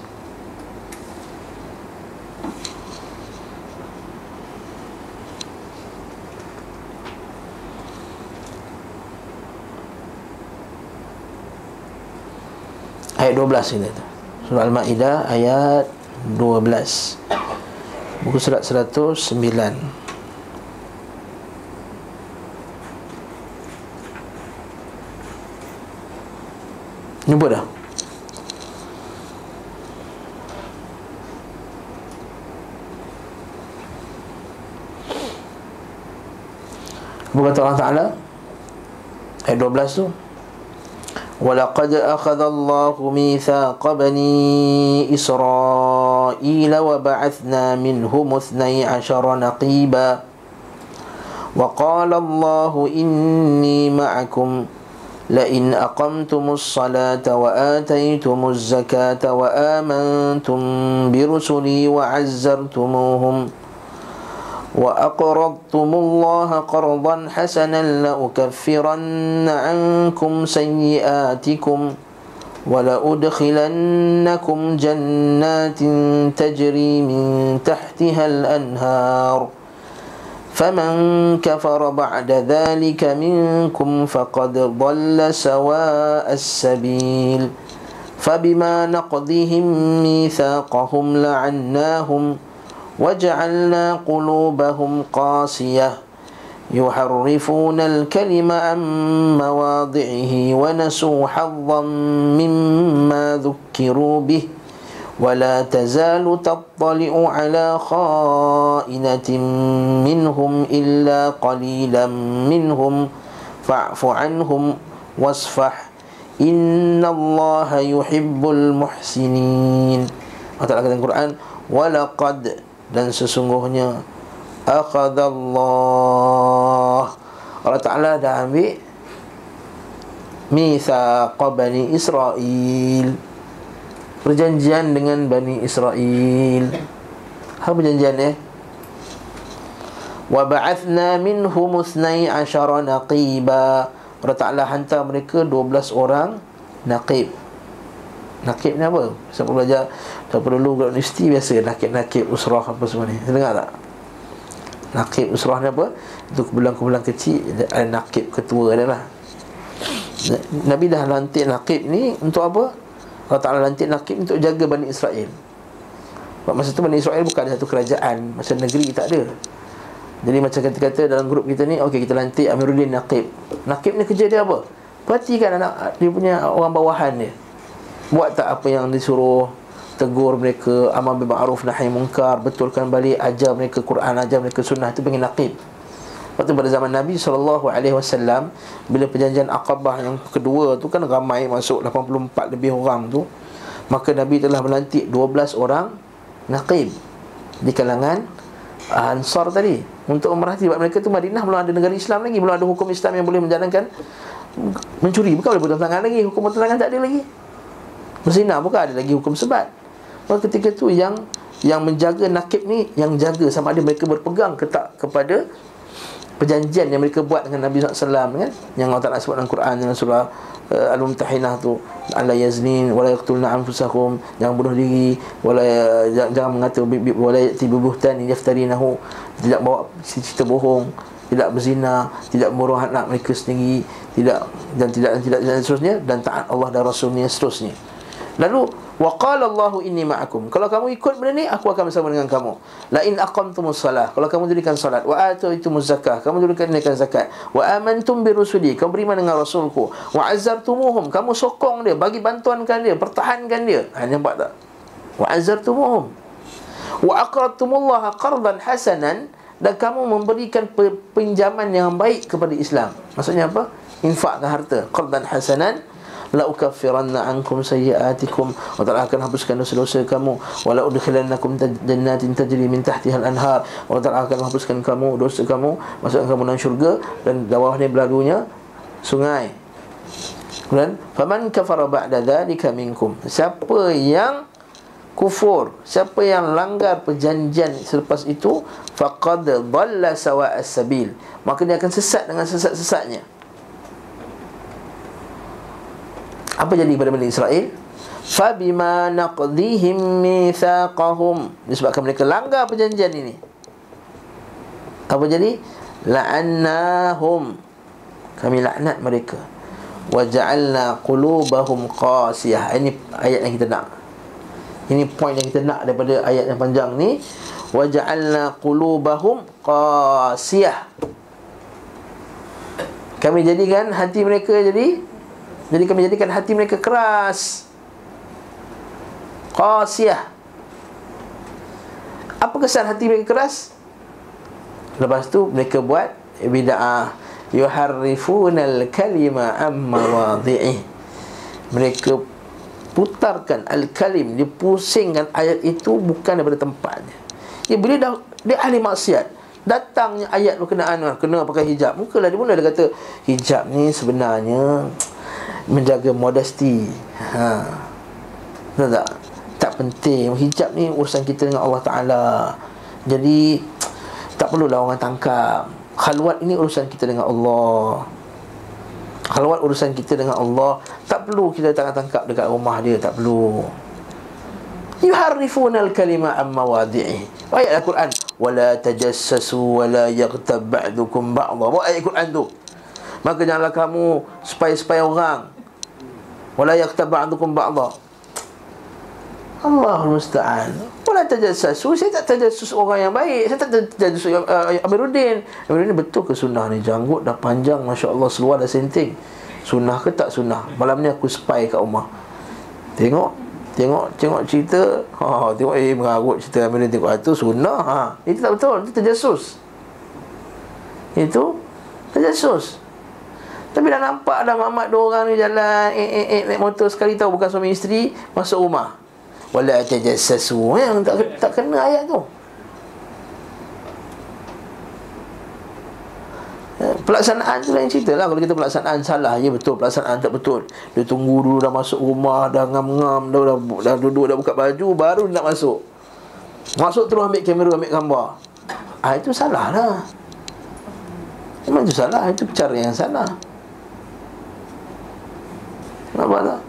Ayat dua belas ini, surah Al-Maidah ayat dua belas, buku surat seratus sembilan. Jumpa dah? Apa kata Allah Ta'ala ayat dua belas tu? وَلَقَدْ أَخَذَ اللَّهُ مِيثَاقَ بَنِي إِسْرَائِيلَ إسرائيل وبعثنا منهم اثني عشر نقيبا وقال الله إني معكم لئن أقمتم الصلاة وآتيتم الزكاة وآمنتم برسلي وعزرتموهم وأقرضتم الله قرضا حسنا لأكفرن عنكم سيئاتكم ولأدخلنكم جنات تجري من تحتها الأنهار فمن كفر بعد ذلك منكم فقد ضل سواء السبيل فبما نقضهم ميثاقهم لعناهم وجعلنا قلوبهم قاسية يحرفون الكلم عن مواضعه ونسوا حظا مما ذكروا به ولا تزال تطلع على خائنة منهم إلا قليلا منهم فاعف عنهم واصفح إن الله يحب المحسنين. Allah Ta'ala kata dalam Quran, walaqad, dan sesungguhnya akhadallah, Allah Ta'ala dah ambil mithaqa Bani Israel, perjanjian dengan Bani Israel. Apa perjanjian eh? Wa ba'athna minhum ithnai asyara naqiba, Allah Ta'ala hantar mereka dua belas orang naqib. Naqib ni apa? Siapa belajar siapa dulu kat universiti biasa naqib-naqib usrah apa semua ni. Dengar tak? Naqib usrah ni apa? Itu kumpulan-kumpulan kecil, ada naqib ketua dia lah. Nabi dah lantik naqib ni untuk apa? Allah Ta'ala lantik naqib untuk jaga Bani Israel. Masa tu Bani Israel bukan ada satu kerajaan, masa negeri tak ada. Jadi macam kata-kata dalam grup kita ni, okey kita lantik Amiruddin naqib. Naqib ni kerja dia apa? Perhatikan anak dia punya orang bawahan dia, buat tak apa yang disuruh, tegur mereka, amal bil ma'ruf nahi munkar, betulkan balik, ajar mereka Quran, ajar mereka sunnah. Itu panggil naqib. Waktu pada zaman Nabi sallallahu alaihi wasallam, bila perjanjian Aqabah yang kedua tu kan ramai masuk lapan puluh empat lebih orang tu, maka Nabi telah melantik dua belas orang naqib di kalangan Ansar tadi untuk memerhati. Sebab mereka tu Madinah belum ada negara Islam lagi, belum ada hukum Islam yang boleh menjalankan. Mencuri bukan boleh potong tangan lagi, hukum potong tangan tak ada lagi. Berzina bukan ada lagi hukum sebat. Maka ketika tu yang yang menjaga naqib ni, yang jaga sama ada mereka berpegang ke tak kepada perjanjian yang mereka buat dengan Nabi sallallahu alaihi wasallam kan, yang Allah Ta'ala sebut dalam Quran dalam surah uh, Al-Mumtahinah tu, alla yaznin wala yaqtulna anfusahum, jangan bunuh diri, wala jangan, jangan mengata wala yati bibuhtan yaftarinahu, tidak bawa cerita bohong, tidak berzina, tidak membunuh anak mereka sendiri, tidak dan tidak dan tidak dan seterusnya, dan taat Allah dan Rasulnya seterusnya. Lalu waqala Allahu inni ma'akum, kalau kamu ikut benda ni aku akan bersama dengan kamu. La in aqamtumus salah, kalau kamu dirikan salat, wa ataitumuz zakah, kamu dirikan zakat, wa amantum birusuli, kamu beriman dengan rasulku, wa azzartumuhum, kamu sokong dia, bagi bantuankan dia, pertahankan dia. Ha, nampak tak? Wa azzartumuhum wa aqradtumullaha qardan hasanan, dan kamu memberikan pinjaman yang baik kepada Islam. Maksudnya apa? Infakkan harta, qardan hasanan, la ukaffiranna ankum sayyi'atikum, wa ta'ala akan hapuskan dosa-dosa kamu, wa la udkhilannakum jannatin tajri min tahtiha al-anhar, wa ta'ala akan hapuskan kamu dosa kamu, masukkan kamu dalam syurga dan bawahnya berlalunya sungai. Kemudian faman kafara ba'da dzalika minkum, siapa yang kufur, siapa yang langgar perjanjian selepas itu, faqad dhalla sawa'as sabil, maka dia akan sesat dengan sesat-sesatnya. Apa jadi pada Bani Israel? Fabima naqdihim mitsaqahum, disebabkan mereka langgar perjanjian ini, apa jadi? La'annahum, kami laknat mereka. Wa ja'alna qulubahum qasiyah. Ini ayat yang kita nak. Ini point yang kita nak daripada ayat yang panjang ni. Wa ja'alna qulubahum qasiyah, kami jadikan hati mereka jadi Jadi kami jadikan hati mereka keras. Qasiyah. Apa kesan hati mereka keras? Lepas tu mereka buat bid'ah. Yuharrifunal kalima amma wadhi'ih, mereka putarkan al-kalim, dia pusingkan ayat itu bukan daripada tempatnya. Dia bila dah dia ahli maksiat, datangnya ayat berkenaan kena pakai hijab, mukalah dia mula dia kata hijab ni sebenarnya menjaga modesty. Ha. Tahu tak? Tak penting. Hijab ni urusan kita dengan Allah Ta'ala. Jadi tak perlulah orang tangkap. Khalwat ini urusan kita dengan Allah. Khalwat urusan kita dengan Allah. Tak perlu kita tangkap-tangkap dekat rumah dia. Tak perlu. Yuharrifuna al-kalima an mawadhi'i. Ayat Al-Quran, wala tajassasu wala yaghtab ba'dukum ba'dha. Bawa ayat Al-Quran tu. Maka janganlah kamu spy-spy orang. Wala yaghtab ba'dukum ba'dha. Allahul musta'an. Wala tajassasu. Saya tak tajassus orang yang baik. Saya tak tajassus uh, Amiruddin. Amiruddin betul ke sunnah ni? Janggut dah panjang, Masya Allah, seluar dah senting. Sunnah ke tak sunnah? Malam ni aku spy kat rumah. Tengok Tengok Tengok cerita. ha, Tengok eh mengarut cerita Amiruddin. Tengok itu sunnah. ha, Itu tak betul. Itu tajassus. Itu tajassus. Tapi dah nampak dah mamat dua orang ni jalan eh, eh, eh, naik motor sekali, tahu bukan suami isteri, masuk rumah. Wala tajassasu. Yang tak, tak kena ayat tu. Pelaksanaan tu lain cerita lah. Kalau kita pelaksanaan salah, ya betul, pelaksanaan tak betul. Dia tunggu dulu, dah masuk rumah, dah ngam-ngam, dah, dah, dah duduk, dah buka baju, baru nak masuk. Masuk terus ambil kamera, ambil gambar. Ah, itu salah lah. Memang itu salah. Itu cara yang salah. Nampak tak?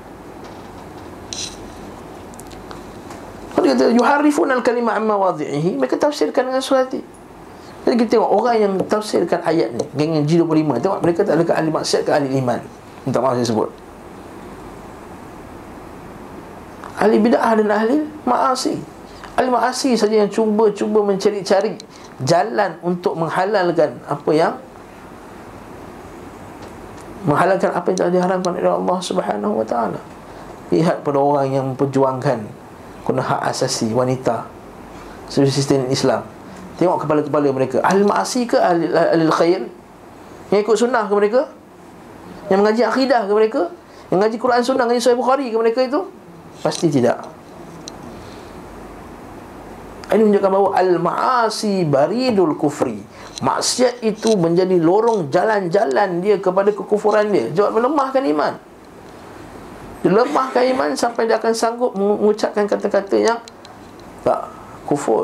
Kalau dia kata yuharrifuna al-kalima an mawadhi'ihi, mereka tafsirkan dengan suhati. Jadi kita tengok orang yang tafsirkan ayat ni, geng yang G dua puluh lima, tengok mereka tak ada ke ahli maksiat ke ahli iman. Minta maaf saya sebut, ahli bid'ah dan ahli ma'asi. Ahli ma'asi saja yang cuba-cuba mencari-cari jalan untuk menghalalkan apa yang menghalalkan apa yang telah diharamkan oleh Allah Subhanahu wa taala. Lihat pada orang yang memperjuangkan guna hak asasi wanita sebagai sistem Islam. Tengok kepala-kepala mereka, ahli ma'asi ke ahli, ahli khair? Yang ikut sunnah ke mereka? Yang mengaji akidah ke mereka? Yang mengaji Quran sunnah, mengaji Sahih Bukhari ke mereka itu? Pasti tidak. Ini menunjukkan bahawa al-ma'asi baridul kufri. Maksiat itu menjadi lorong jalan-jalan dia kepada kekufuran dia. Jawab melemahkan iman. Dia lemahkan iman sampai dia akan sanggup mengucapkan kata-kata yang tak kufur.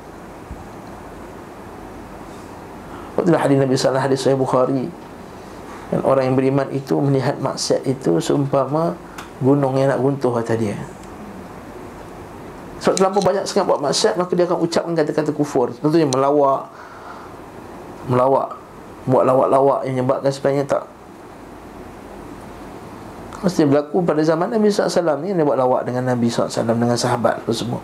Itulah hadis Nabi sallallahu alaihi wasallam, hadis Sahih Bukhari. Dan orang yang beriman itu melihat maksiat itu seumpama gunung yang nak runtuh atas dia. Sebab terlampau banyak sangat buat maksiat, maka dia akan ucapkan kata-kata kufur. Tentunya melawak, melawak, buat lawak-lawak yang menyebabkan sebenarnya tak. Mesti berlaku pada zaman Nabi sallallahu alaihi wasallam ni, dia buat lawak dengan Nabi sallallahu alaihi wasallam, dengan sahabat itu semua.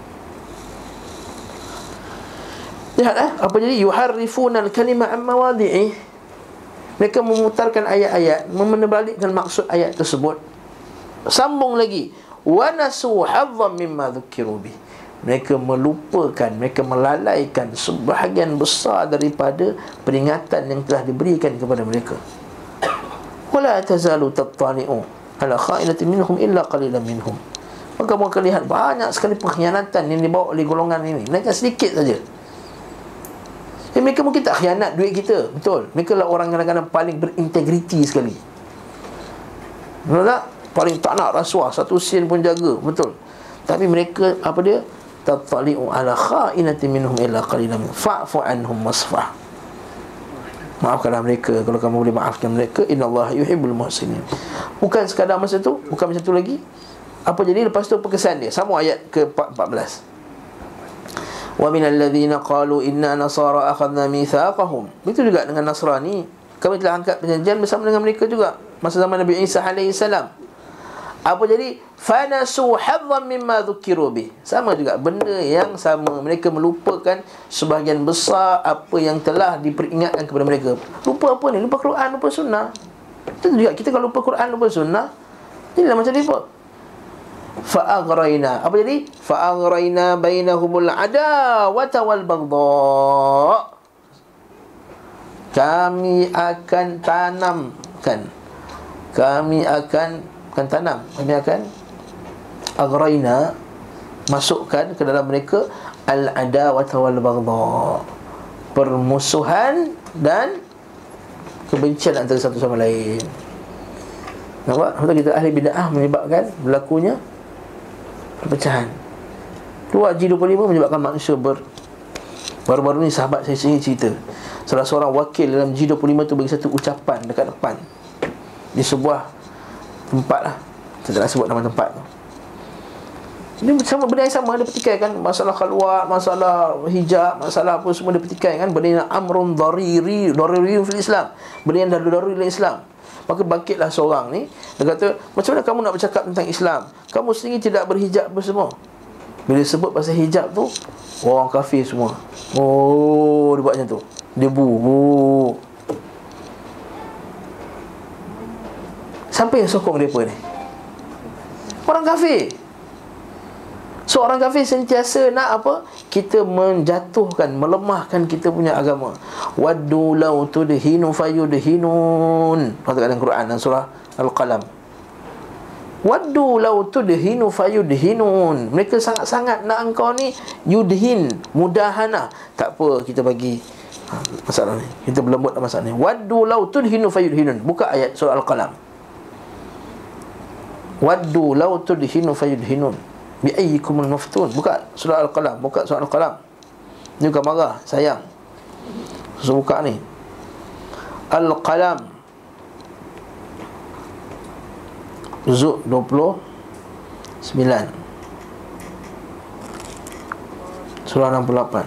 Lihat eh, apa jadi yuharrifuna al-kalima an mawadhi'i. Mereka memutarkan ayat-ayat, menebalikkan maksud ayat tersebut. Sambung lagi, wa nasu hazzan mimma dzukiru bih. Mereka melupakan, mereka melalaikan sebahagian besar daripada peringatan yang telah diberikan kepada mereka. Wala tazalu tattali'u ala kha'inatin minhum illa qalilan minhum. Maka mereka lihat banyak sekali pengkhianatan yang dibawa oleh golongan ini. Mereka sedikit saja. Eh, mereka mungkin tak khianat duit kita, betul. Mereka lah orang kadang-kadang paling berintegriti sekali. Betul tak? Paling tak nak rasuah, satu sen pun jaga, betul. Tapi mereka, apa dia? Tattali'u ala kha'inatin minhum illa qalilan minhum fa'fu anhum wasfah. Maafkanlah mereka kalau kamu boleh maafkan mereka. Innallaha yuhibbul muhsinin. Bukan sekadar masa tu, bukan macam tu lagi. Apa jadi lepas tu perkesan dia? Sama ayat ke empat belas. Wa minal ladzina qalu inna nasara akhadna mitsaqahum. Itu juga dengan Nasrani. Kami telah angkat perjanjian bersama dengan mereka juga masa zaman Nabi Isa alaihi salam. Apa jadi? Fanasu hadzan mimma dzukiru bih. Sama juga benda yang sama. Mereka melupakan sebahagian besar apa yang telah diperingatkan kepada mereka. Lupa apa ni? Lupa Quran, lupa sunnah. Itu juga kita kalau lupa Quran, lupa sunnah, jadilah macam ni apa? Fa'aghrayna. Apa jadi? Fa'aghrayna bainahumul adawata wal baghdha. Kami akan tanamkan, Kami akan Bukan tanam, kami akan aghraina, masukkan ke dalam mereka al-adawata wal baghdha, permusuhan dan kebencian antara satu sama lain. Nampak? Sebab kita ahli bid'ah menyebabkan berlakunya perpecahan. Dua G dua puluh lima menyebabkan manusia ber Baru-baru ni sahabat saya sendiri cerita, salah seorang wakil dalam G dua puluh lima tu bagi satu ucapan dekat depan di sebuah tempat lah, saya tak nak sebut nama tempat tu. Dia sama benda yang sama, dia petikai kan masalah khalwat, masalah hijab, masalah apa semua dia petikai kan, benda yang amrun dariri, dariri fil Islam, benda yang daruri dalam Islam. Maka bangkitlah seorang ni, dia kata, macam mana kamu nak bercakap tentang Islam, kamu sendiri tidak berhijab apa semua. Bila sebut pasal hijab tu, orang kafir semua, oh, dia buat macam tu, dia bu, bu. Siapa yang sokong mereka ni? Orang kafir. So orang kafir sentiasa nak apa? Kita menjatuhkan, melemahkan kita punya agama. Waddu law tudhinu fayudhinun. Kata dalam Quran dalam surah Al-Qalam. Waddu law tudhinu fayudhinun. Mereka sangat-sangat nak engkau ni yudhin, mudahana. Tak apa, kita bagi ha, masalah ni, kita berlembut dalam masalah ni. Waddu law tudhinu fayudhinun. Buka ayat surah Al-Qalam. Waddu law tudhinu fayudhinun. Bi ayyikumul maftun. Buka surah Al-Qalam, buka surah Al-Qalam. Ni bukan marah, sayang. So buka ni Al-Qalam Zuk dua puluh sembilan, surah enam puluh lapan.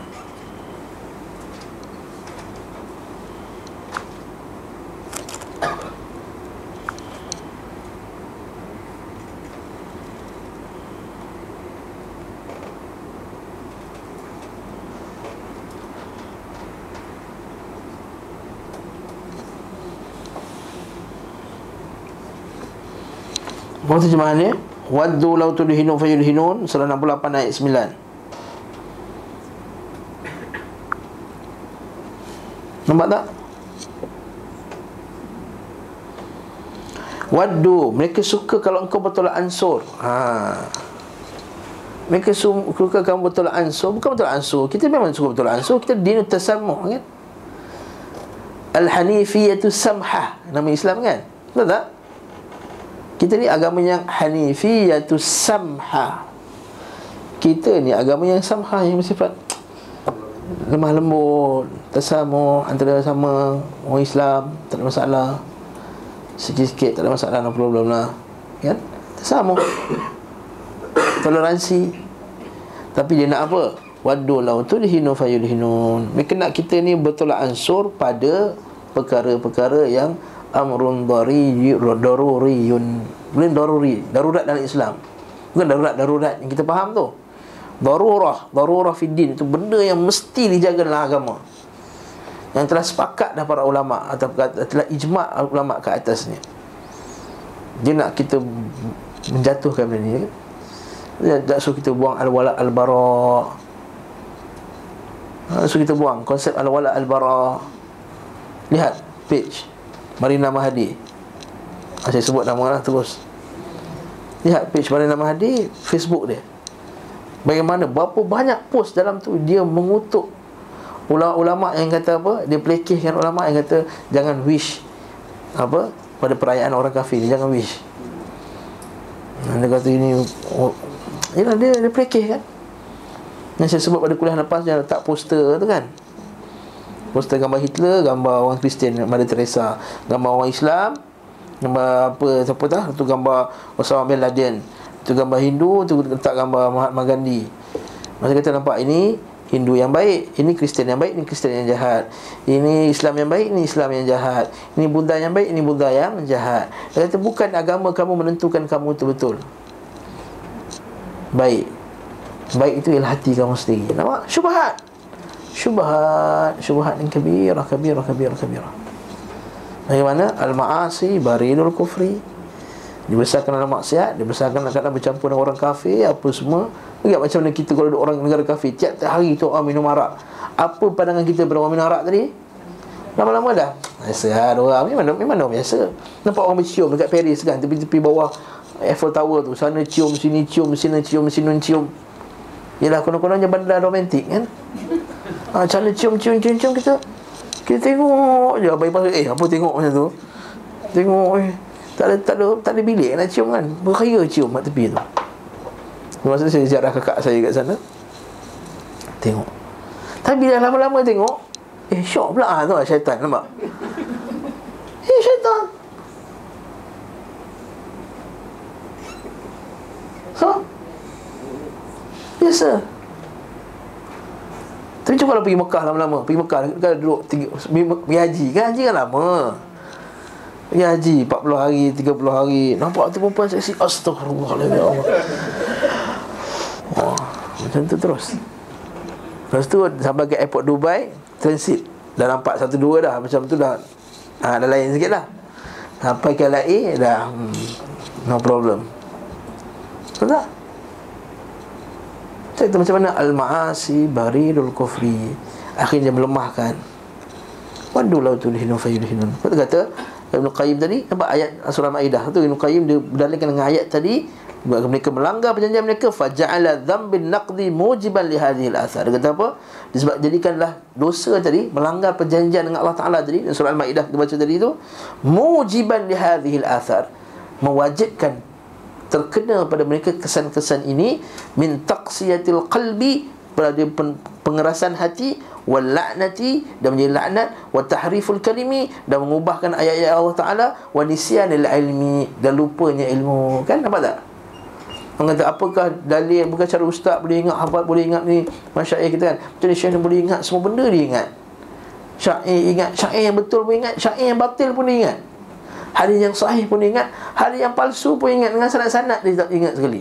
Apa terjemahannya? Waddu law tudhinu fayudhinun, surah enam puluh lapan ayat sembilan. Nampak tak? Waddu, mereka suka kalau engkau bertolak ansur. Ha. Mereka suka kamu bertolak ansur. Bukan bertolak ansur, kita memang suka bertolak ansur. Kita dinu tasammuh kan. Al-Hanifiyatu Samhah, nama Islam kan? Betul tak? Kita ni agama yang Hanifiyatu Samha. Kita ni agama yang Samha, yang bersifat lemah lembut, tersamu antara sama orang Islam, tak ada masalah. Sikit-sikit tak ada masalah, no problem lah, kan? Tersamu, toleransi. Tapi dia nak apa? Waddu law tudhinu fayudhinun. Mereka nak kita ni bertolak ansur pada perkara-perkara yang amrun daruriyun. Bukan daruri, darurat dalam Islam. Bukan darurat-darurat yang kita faham tu. Darurah, darurah fid din, itu benda yang mesti dijaga dalam agama, yang telah sepakat dah para ulama atau telah ijma' ulama ke atasnya. Dia nak kita menjatuhkan benda ni kan? Dia tak suruh kita buang al-wala al-bara. Ha, suruh kita buang konsep al-wala al-bara. Lihat page Marina Mahdi, saya sebut nama lah terus. Lihat page Marina Mahdi, Facebook dia. Bagaimana, berapa banyak post dalam tu dia mengutuk ulama-ulama yang kata apa, dia pelekehkan ulama yang kata jangan wish apa pada perayaan orang kafir, dia jangan wish. Dia kata ini oh, yalah, dia, dia pelekeh kan. Yang saya sebut pada kuliah lepas, dia letak poster tu kan, poster gambar Hitler, gambar orang Kristian Mother Teresa, gambar orang Islam, gambar apa siapa tahu tu, gambar Osama bin Laden, tu gambar Hindu, tu letak gambar Mahatma Gandhi. Masa kata nampak, ini Hindu yang baik, ini Kristian yang baik, ini Kristian yang jahat, ini Islam yang baik, ini Islam yang jahat, ini Buddha yang baik, ini Buddha yang jahat. Dia kata bukan agama kamu menentukan kamu itu betul baik. Baik itu ialah hati kamu sendiri. Nampak? Syubhat. Syubhat, syubhat yang kabirah, kabirah, kabirah, kabirah. Bagaimana? Al-ma'asi baridul kufri. Dibesarkan dalam maksiat, dibesarkan kadang-kadang bercampur dengan orang kafir, apa semua. Lihat macam mana kita kalau ada orang negara kafir, tiap-tiap hari tu orang minum arak. Apa pandangan kita pada orang minum arak tadi? Lama-lama dah biasa lah orang, memang, memang orang biasa. Nampak orang bercium dekat Paris kan, tepi-tepi bawah Eiffel Tower tu, sana cium, sini cium, sini cium, sini cium. Yalah, konon-kononnya benda romantik kan. Ha, sana cium, cium, cium, cium, kita kita tengok je. Abang Ipah, eh apa tengok macam tu? Tengok eh tak ada, tak ada, tak ada bilik nak cium kan. Berkaya cium kat tepi tu. Masa saya ziarah kakak saya kat sana, tengok. Tapi bila lama-lama tengok, eh syok pula ah, tu lah syaitan, nampak? Eh syaitan. So biasa. Tapi cuba kalau pergi Mekah lama-lama, pergi Mekah kan duduk tiga, pergi haji kan, haji kan lama. Pergi haji empat puluh hari, tiga puluh hari, nampak tu perempuan seksi, astagfirullahaladzim, ya Allah. Wah, macam tu terus. Lepas tu sampai ke airport Dubai, transit. Dah nampak satu dua dah, macam tu dah, ha, dah lain sikit lah. Sampai ke L A dah, hmm, no problem. Betul tak? Cakap macam mana al-ma'asi baridul kufri, akhirnya melemahkan. Wadu lau tulihinu fayudhinun. Kata kata Ibn Qayyim tadi, nampak ayat surah Maidah tu, Ibn Qayyim dia berdalilkan dengan ayat tadi, mereka melanggar perjanjian mereka, faja'ala dzambin naqdi mujiban li hadhihi al-athar. Dia kata apa? Disebab jadikanlah dosa tadi, melanggar perjanjian dengan Allah Taala tadi, surah Al-Maidah kita baca tadi tu, mujiban li hadhihi al-athar, mewajibkan, terkena pada mereka kesan-kesan ini, min taqsiyatil qalbi, pada pengerasan hati, wal la'nati, dan menjadi laknat, wa tahriful kalimi, dan mengubahkan ayat-ayat Allah Taala, wa nisyanil ilmi, dan lupanya ilmu. Kan nampak tak? Orang kata apakah dalil, bukan cara ustaz boleh ingat, hafal boleh ingat ni, masyaikh kita kan. Macam ni syekh boleh ingat semua benda, dia ingat. Syair ingat, syair yang betul pun ingat, syair yang batil pun dia ingat. Hadis yang sahih pun ingat, hadis yang palsu pun ingat, dengan sanad-sanad dia tak ingat sekali.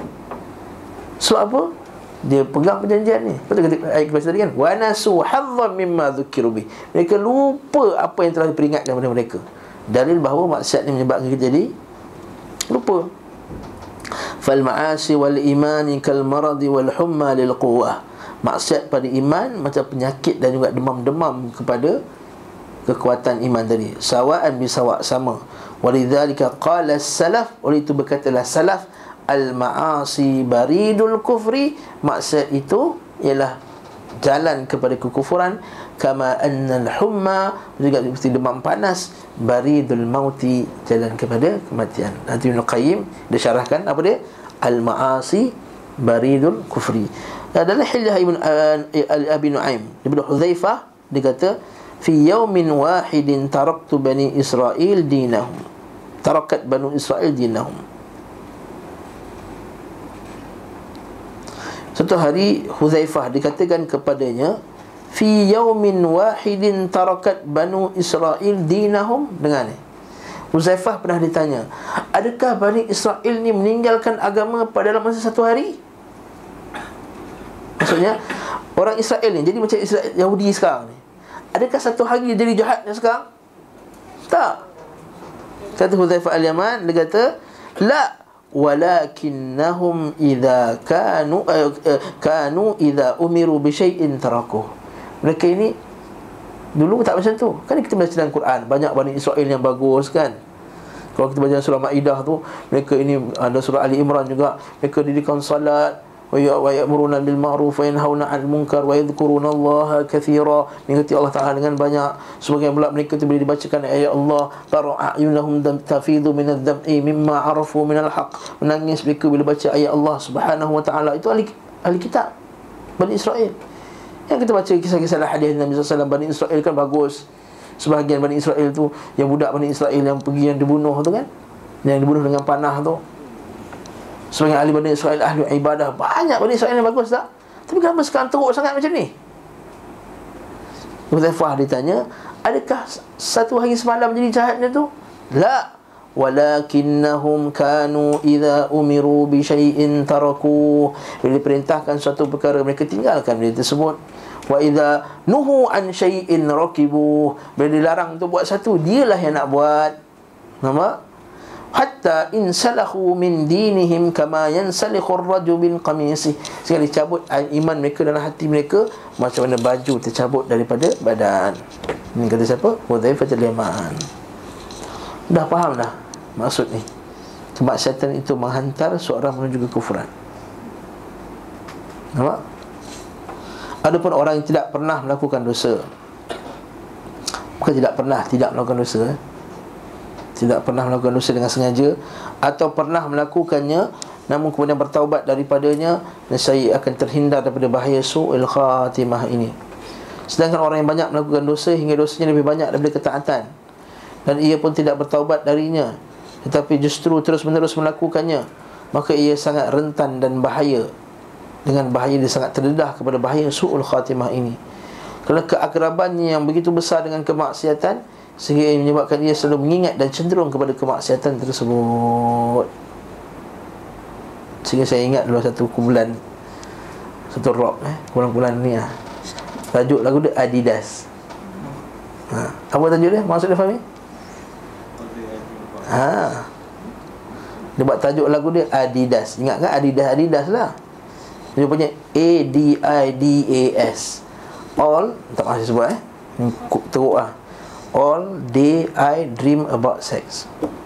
Sebab apa? Dia pegang perjanjian ni. Betul kata ayat kita tadi kan, wa nasu hazzan mimma dzukiru bih. Mereka lupa apa yang telah diperingatkan kepada mereka. Dalil bahawa maksiat ni menyebabkan kita jadi lupa. Fal ma'asi wal imani kal maradi wal humma lil quwwah. Maksiat pada iman macam penyakit dan juga demam-demam kepada kekuatan iman tadi. Sawa'an bisawa', sama. Walidzalika qala as-salaf, oleh itu berkatalah salaf, al-ma'asi baridul kufri, maksiat itu ialah jalan kepada kekufuran, kama annal humma, juga seperti demam panas, baridul mauti, jalan kepada kematian. Nanti Ibn Qayyim dia syarahkan apa dia? Al-ma'asi baridul kufri. Adalah hilyah Ibn Abi Nu'aim daripada Hudzaifah, dia kata fi yaumin wahidin taraktu bani Israel dinahum, tarakat banu Israel dinahum. Satu hari Hudzaifah dikatakan kepadanya, fi yaumin wahidin tarakat banu Israel dinahum. Dengar ni, Hudzaifah pernah ditanya, adakah Bani Israel ni meninggalkan agama pada dalam masa satu hari? Maksudnya orang Israel ni jadi macam Israel, Yahudi sekarang ni, adakah satu hari dia jadi jahatnya sekarang? Tak. Kata Hudzaifah al-Yaman, dia kata la, walakinnahum idza kanu uh, uh, kanu idza umiru bi syai'in tarakuh. Mereka ini dulu tak macam tu. Kan kita baca dalam Quran banyak Bani Israel yang bagus kan. Kalau kita baca surah Maidah tu, mereka ini, ada surah Ali Imran juga, mereka dirikan salat, wa ya'muruna bil ma'ruf wa yanhauna 'anil munkar wa yadhkuruna Allaha katsira. Mengikuti Allah Taala dengan banyak. Sebagian pula mereka tu bila dibacakan ayat Allah, tara'ayunahum tafidu min adh-dham'i mimma 'arafu min al-haq. Menangis mereka bila baca ayat Allah Subhanahu wa taala. Itu ahli ahli kitab Bani Israel. Yang kita baca kisah-kisah hadis Nabi sallallahu alaihi wasallam, Bani Israel kan bagus. Sebahagian Bani Israel tu, yang budak Bani Israel yang pergi yang dibunuh tu kan, yang dibunuh dengan panah tu, sebagai ahli Bani Israel, ahli ibadah, banyak Bani Israel yang bagus tak? Tapi kenapa sekarang teruk sangat macam ni? Hudzaifah ditanya, adakah satu hari semalam jadi jahatnya tu? La, walakinnahum kanu idza umiru bi syai'in taraku. Bila diperintahkan suatu perkara, mereka tinggalkan benda tersebut. Wa idza nuhu an syai'in rakibu. Bila dilarang untuk buat satu, dialah yang nak buat. Nampak? Hatta in salahu min dinihim kama yansalikhu ar-rajul bin qamisi. Sekali cabut iman mereka dalam hati mereka, macam mana baju tercabut daripada badan. Ini kata siapa? Hudzaifah al-Yaman. Dah faham dah maksud ni. kemaksiatan itu menghantar seorang menuju kekufuran. Nampak? Adapun orang yang tidak pernah melakukan dosa, bukan tidak pernah tidak melakukan dosa, eh? tidak pernah melakukan dosa dengan sengaja, atau pernah melakukannya namun kemudian bertaubat daripadanya, nescaya akan terhindar daripada bahaya su'il khatimah ini. Sedangkan orang yang banyak melakukan dosa hingga dosanya lebih banyak daripada ketaatan, dan ia pun tidak bertaubat darinya, tetapi justru terus-menerus melakukannya, maka ia sangat rentan dan bahaya. Dengan bahaya dia sangat terdedah kepada bahaya su'ul khatimah ini. Kerana keakrabannya yang begitu besar dengan kemaksiatan, sehingga ia menyebabkan dia selalu mengingat dan cenderung kepada kemaksiatan tersebut. Sehingga saya ingat dulu satu kumpulan, satu rock eh, kumpulan-kumpulan ni lah, tajuk lagu dia Adidas. ha. Apa tajuk dia? Maksud dia faham ni? Ha. Dia buat tajuk lagu dia Adidas. Ingat kan Adidas, Adidas lah. Dia punya A D I D A S. All, tak mahu saya sebut eh, teruk lah. All day I dream about sex.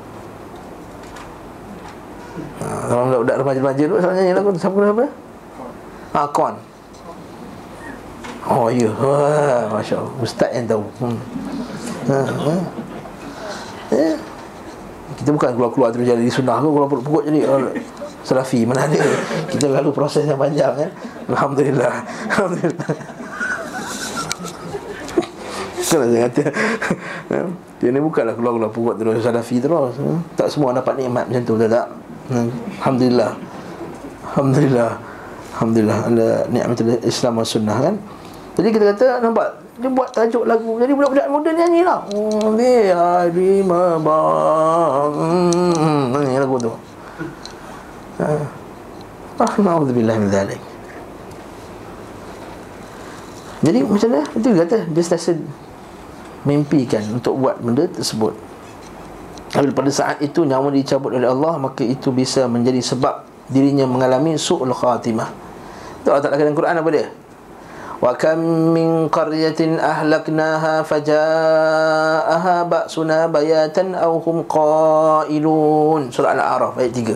Ha, kalau budak remaja-remaja tu saya nyanyi lagu tu, siapa kenapa? Ha, Kon. Oh ya, yeah. Masya Allah, ustaz yang tahu. hmm. ha, ha. Eh. Kita bukan keluar-keluar terus jadi sunnah ke, keluar pukul jadi oh, Salafi, mana ada. Kita lalu proses yang panjang kan. Alhamdulillah. Alhamdulillah. Kalau saya kata dia ni bukanlah keluar-keluar pukul terus Salafi terus. Tak semua dapat nikmat macam tu, tak? Alhamdulillah. Alhamdulillah. Alhamdulillah ala nikmatul Islam wa sunnah kan. Jadi kita kata nampak dia buat tajuk lagu. Jadi budak-budak muda nyanyi lah. Oh, dia terima bang. Nyanyi lagu tu. Ah, na'udzubillah min dzalik. Jadi macam mana? Itu dia kata dia sentiasa mimpikan untuk buat benda tersebut. Tapi pada saat itu nyawa dicabut oleh Allah, maka itu bisa menjadi sebab dirinya mengalami su'ul khatimah. Itu Allah Ta'ala kata dalam Quran apa dia? Wa kam min qaryatin ahlaknaha faja'aha ba'suna bayatan aw hum qailun. Surah Al-A'raf ayat tiga.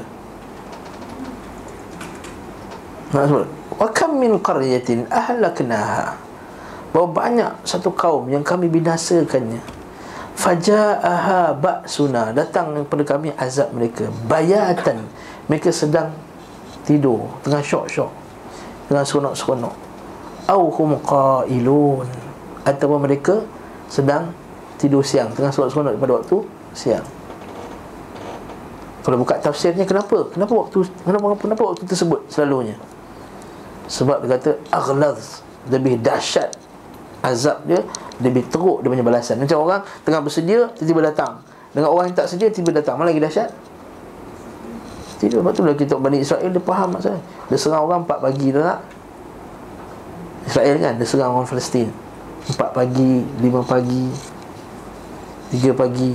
Wa kam min qaryatin ahlaknaha, bahawa banyak satu kaum yang kami binasakannya. Faja'aha ba'suna, datang kepada kami azab mereka bayatan, mereka sedang tidur, tengah syok-syok, tengah seronok-seronok. Au hum qailun, ataupun mereka sedang tidur siang, tengah seronok-seronok pada waktu siang. Kalau buka tafsirnya, kenapa? Kenapa waktu kenapa kenapa waktu tersebut selalunya? Sebab dia kata aghlaz, lebih dahsyat azab dia, lebih teruk dia punya balasan. Macam orang tengah bersedia tiba-tiba datang, dengan orang yang tak sedia tiba-tiba datang, mana lagi dahsyat? Tidak. Sebab tu lah kita Bani Israel dia faham maksudnya. Dia serang orang empat pagi, tak tak? Israel kan, dia serang orang Palestin empat pagi, lima pagi, tiga pagi.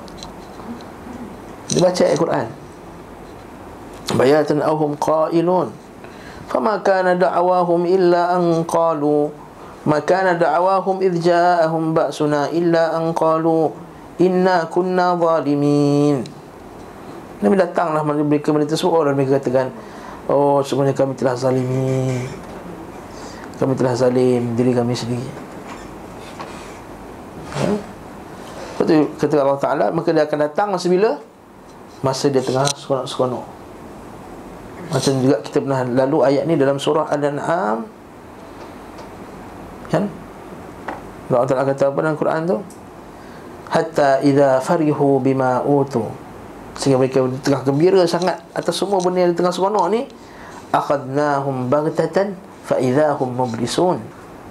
Dia baca ayat Quran. Bayatan awhum qailun. Fama kana da'awahum illa an qalu, ma kana da'awahum idh ja'ahum ba'suna illa an qalu inna kunna zalimin. Nabi datanglah mereka mereka tersebut, dan mereka katakan, oh sebenarnya kami telah zalimi, kami telah zalim diri kami sendiri. Ha? Betul kata Allah Ta'ala, maka dia akan datang masa bila? Masa dia tengah seronok-seronok. Macam juga kita pernah lalu ayat ni dalam surah Al-An'am kan? Allah Ta'ala kata apa dalam Quran tu? Hatta idza farihu bima utu, sehingga mereka tengah gembira sangat atas semua benda yang tengah seronok ni, akhadnahum baghtatan fa idza hum mublisun.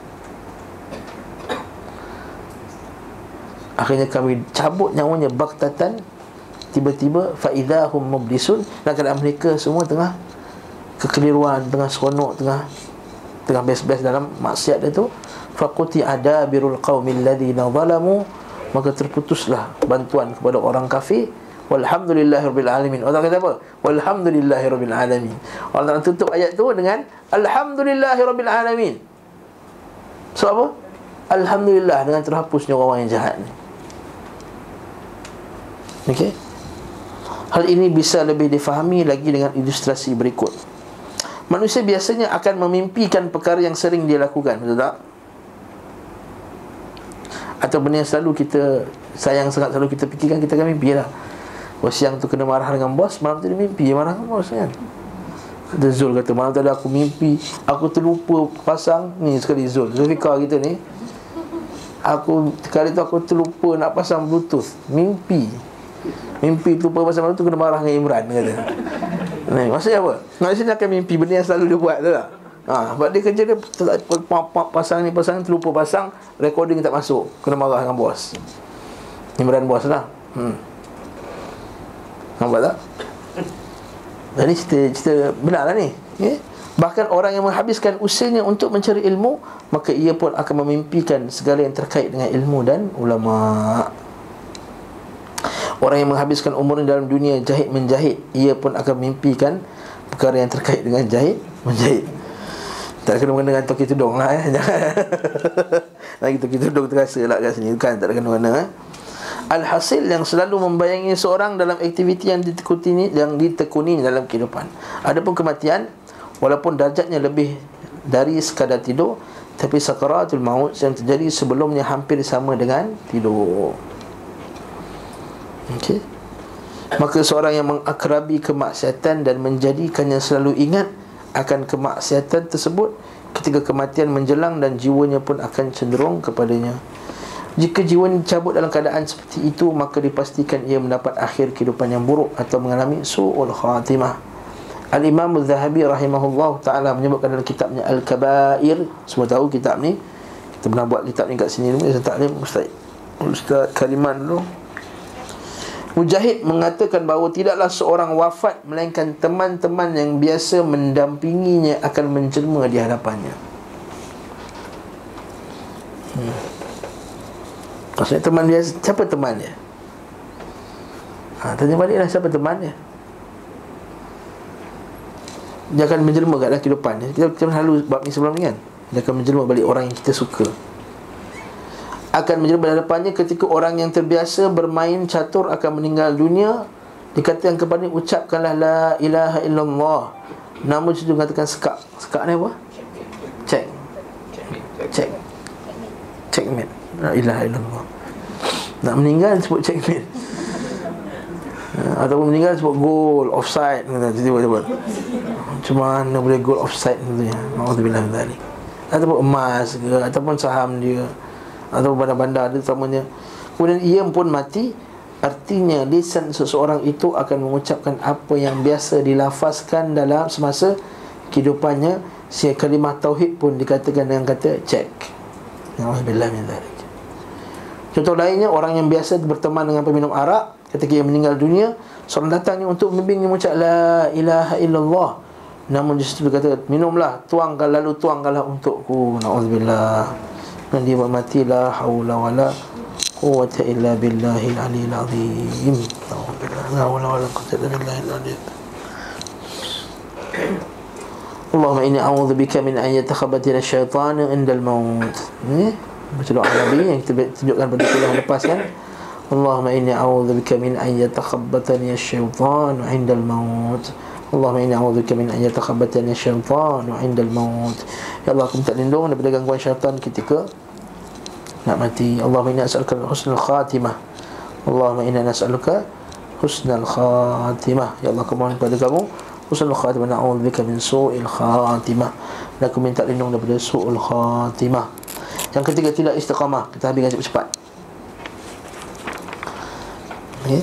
Akhirnya kami cabut nyawanya baghtatan, tiba-tiba fa idza hum mublisun, dan keadaan mereka semua tengah kekeliruan, tengah seronok, tengah tengah best-best dalam maksiat itu. Faquti adabirul qaumil ladzina zalamu, maka terputuslah bantuan kepada orang kafir. Walhamdulillahirabbil alamin. Allah kata apa? Walhamdulillahirabbil alamin. Allah tutup ayat tu dengan alhamdulillahirabbil alamin. So apa? Alhamdulillah, dengan terhapusnya orang-orang yang jahat ni. Okey. Hal ini bisa lebih difahami lagi dengan ilustrasi berikut. Manusia biasanya akan memimpikan perkara yang sering dia lakukan, betul tak? Atau benda yang selalu kita sayang sangat, selalu kita fikirkan, kita akan mimpi lah. Oh, siang tu kena marah dengan bos, malam tu dia mimpi marah dengan bos kan. Ada Zul kata, malam tu ada aku mimpi aku terlupa pasang ni, sekali Zul Zulfikar kita ni, aku kali tu aku terlupa nak pasang Bluetooth. Mimpi Mimpi terlupa pasang Bluetooth, kena marah dengan Imran kata. Ni maksudnya apa? Maksudnya akan mimpi benda yang selalu dia buat tu tak? Ha, sebab dia kerja dia pasang ni, pasang ni, terlupa pasang, recording tak masuk, kena marah dengan bos. Imran bos lah. Hmm. Nampak tak? Jadi cerita, cerita benar lah ni, okay? Bahkan orang yang menghabiskan usianya untuk mencari ilmu, maka ia pun akan memimpikan segala yang terkait dengan ilmu dan ulama. Orang yang menghabiskan umurnya dalam dunia jahit menjahit, ia pun akan memimpikan perkara yang terkait dengan jahit menjahit. Tak kena mengena dengan toki tudung lah eh. Lagi toki tudung terasa lah kat sini, kan tak ada kena-mengena eh. Alhasil yang selalu membayangi seorang dalam aktiviti yang ditekuni, yang ditekuni dalam kehidupan. Adapun kematian, walaupun darjatnya lebih dari sekadar tidur, tapi sakaratul maut yang terjadi sebelumnya hampir sama dengan tidur. Okey. Maka seorang yang mengakrabi kemaksiatan dan menjadikannya selalu ingat akan kemaksiatan tersebut ketika kematian menjelang, dan jiwanya pun akan cenderung kepadanya. Jika jiwa dicabut dalam keadaan seperti itu, maka dipastikan ia mendapat akhir kehidupan yang buruk atau mengalami su'ul khatimah. Al-Imam Al-Zahabi rahimahullah ta'ala menyebutkan dalam kitabnya Al-Kabair. Semua tahu kitab ni, kita pernah buat kitab ni kat sini dulu, saya taklim Ustaz Ustaz Kariman dulu. Mujahid mengatakan bahawa tidaklah seorang wafat melainkan teman-teman yang biasa mendampinginya akan menjelma di hadapannya. hmm. Maksudnya teman biasa, siapa teman dia? Ha, tanya baliklah siapa teman dia. Dia akan menjelma kat dalam kehidupan dia. Kita, kita selalu bab ni sebelum ni kan, dia akan menjelma balik orang yang kita suka. Akan menjelma di hadapannya ketika orang yang terbiasa bermain catur akan meninggal dunia. Dikatakan kepada dia, ucapkanlah la ilaha illallah. Namun dia mengatakan sekak. Sekak ni apa? Cek Cek Checkmate. La ilaha illallah. Nak meninggal sebut checkmate. Ataupun meninggal sebut gol, offside. Tiba-tiba macam mana boleh gol offside tu ya? Alhamdulillah min zalik. Ataupun emas ke, ataupun saham dia, atau bandar-bandar dia terutamanya. Kemudian ia pun mati. Artinya lisan seseorang itu akan mengucapkan apa yang biasa dilafazkan dalam semasa kehidupannya. Sehingga kalimah tauhid pun dikatakan dengan kata cek. Alhamdulillah min zalik. Contoh lainnya, orang yang biasa berteman dengan peminum arak, ketika ia meninggal dunia, seorang datangnya untuk membimbingnya mengucap la ilaha illallah. Namun di situ berkata, minumlah, tuangkan, lalu tuangkanlah untukku. Na'udzubillah. Dan dia mati, la haula wala quwwata illa billahil aliyil azim. Na'udzubillah. La haula wala quwwata illa billahil aliyil azim. Allahumma inni a'udzubika min an yatakhabbatana asyaitanu indal maut. Ni baca doa Nabi yang kita tunjukkan pada kuliah lepas kan. Allahumma inni a'udzubika min an yatakhabbatani asyaitanu indal maut. Allahumma inni a'udzubika min an yatakhabbatani asyaitanu indal maut. Ya Allah, aku minta lindung daripada gangguan syaitan ketika nak mati. Allahumma inni as'aluka husnul khatimah. Allahumma inna nas'aluka husnul khatimah. Ya Allah, aku mohon kepada kamu husnul khatimah. Na'udzubika min su'il khatimah. Dan aku minta lindung daripada su'ul khatimah. Yang ketiga, tidak istiqamah. Kita habiskan cepat-cepat. Okay.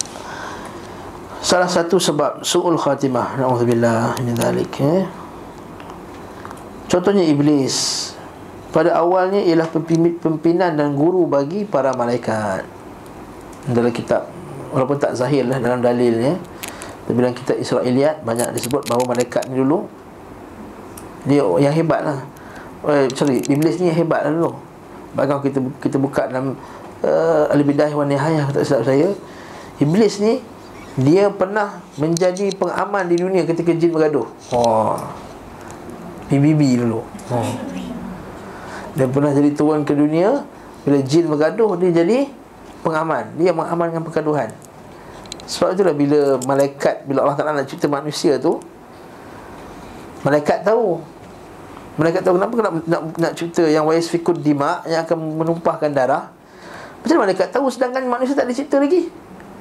Salah satu sebab su'ul khatimah, na'udzubillah min dzalik, eh? Contohnya iblis. Pada awalnya ialah pimpinan dan guru bagi para malaikat. Dalam kitab, walaupun tak zahir lah dalam dalilnya, tapi dalam kitab Israiliyat banyak disebut bahawa malaikat ni dulu dia yang hebat lah. Eh, sorry, iblis ni hebat lah dulu. Bahkan kita kita buka dalam uh, Al-Bidayah wa Nihayah, tak silap saya, iblis ni dia pernah menjadi pengaman di dunia ketika jin bergaduh. Oh, P B B dulu. Oh. Dia pernah jadi turun ke dunia. Bila jin bergaduh, dia jadi pengaman. Dia mengamankan pergaduhan. Sebab itulah bila malaikat, bila Allah Ta'ala nak cipta manusia tu, malaikat tahu. Malaikat tahu kenapa nak, nak, nak cipta yang wayasfikud dima, yang akan menumpahkan darah. Macam mana malaikat tahu sedangkan manusia tak dicipta lagi?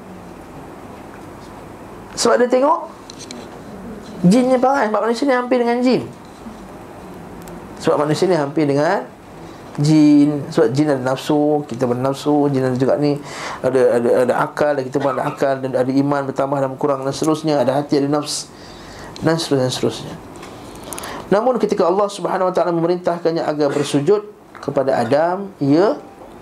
Sebab dia tengok jinnya perangai. Sebab manusia ni hampir dengan jin. Sebab manusia ni hampir dengan jin. Sebab jin ada nafsu, kita bernafsu. Jin ada juga ni Ada ada ada akal, dan kita pun ada akal, dan ada iman bertambah dan berkurang, dan seterusnya. Ada hati, ada nafs, dan seterusnya, dan seterusnya. Namun ketika Allah Subhanahu Wa Taala memerintahkannya agar bersujud kepada Adam, ia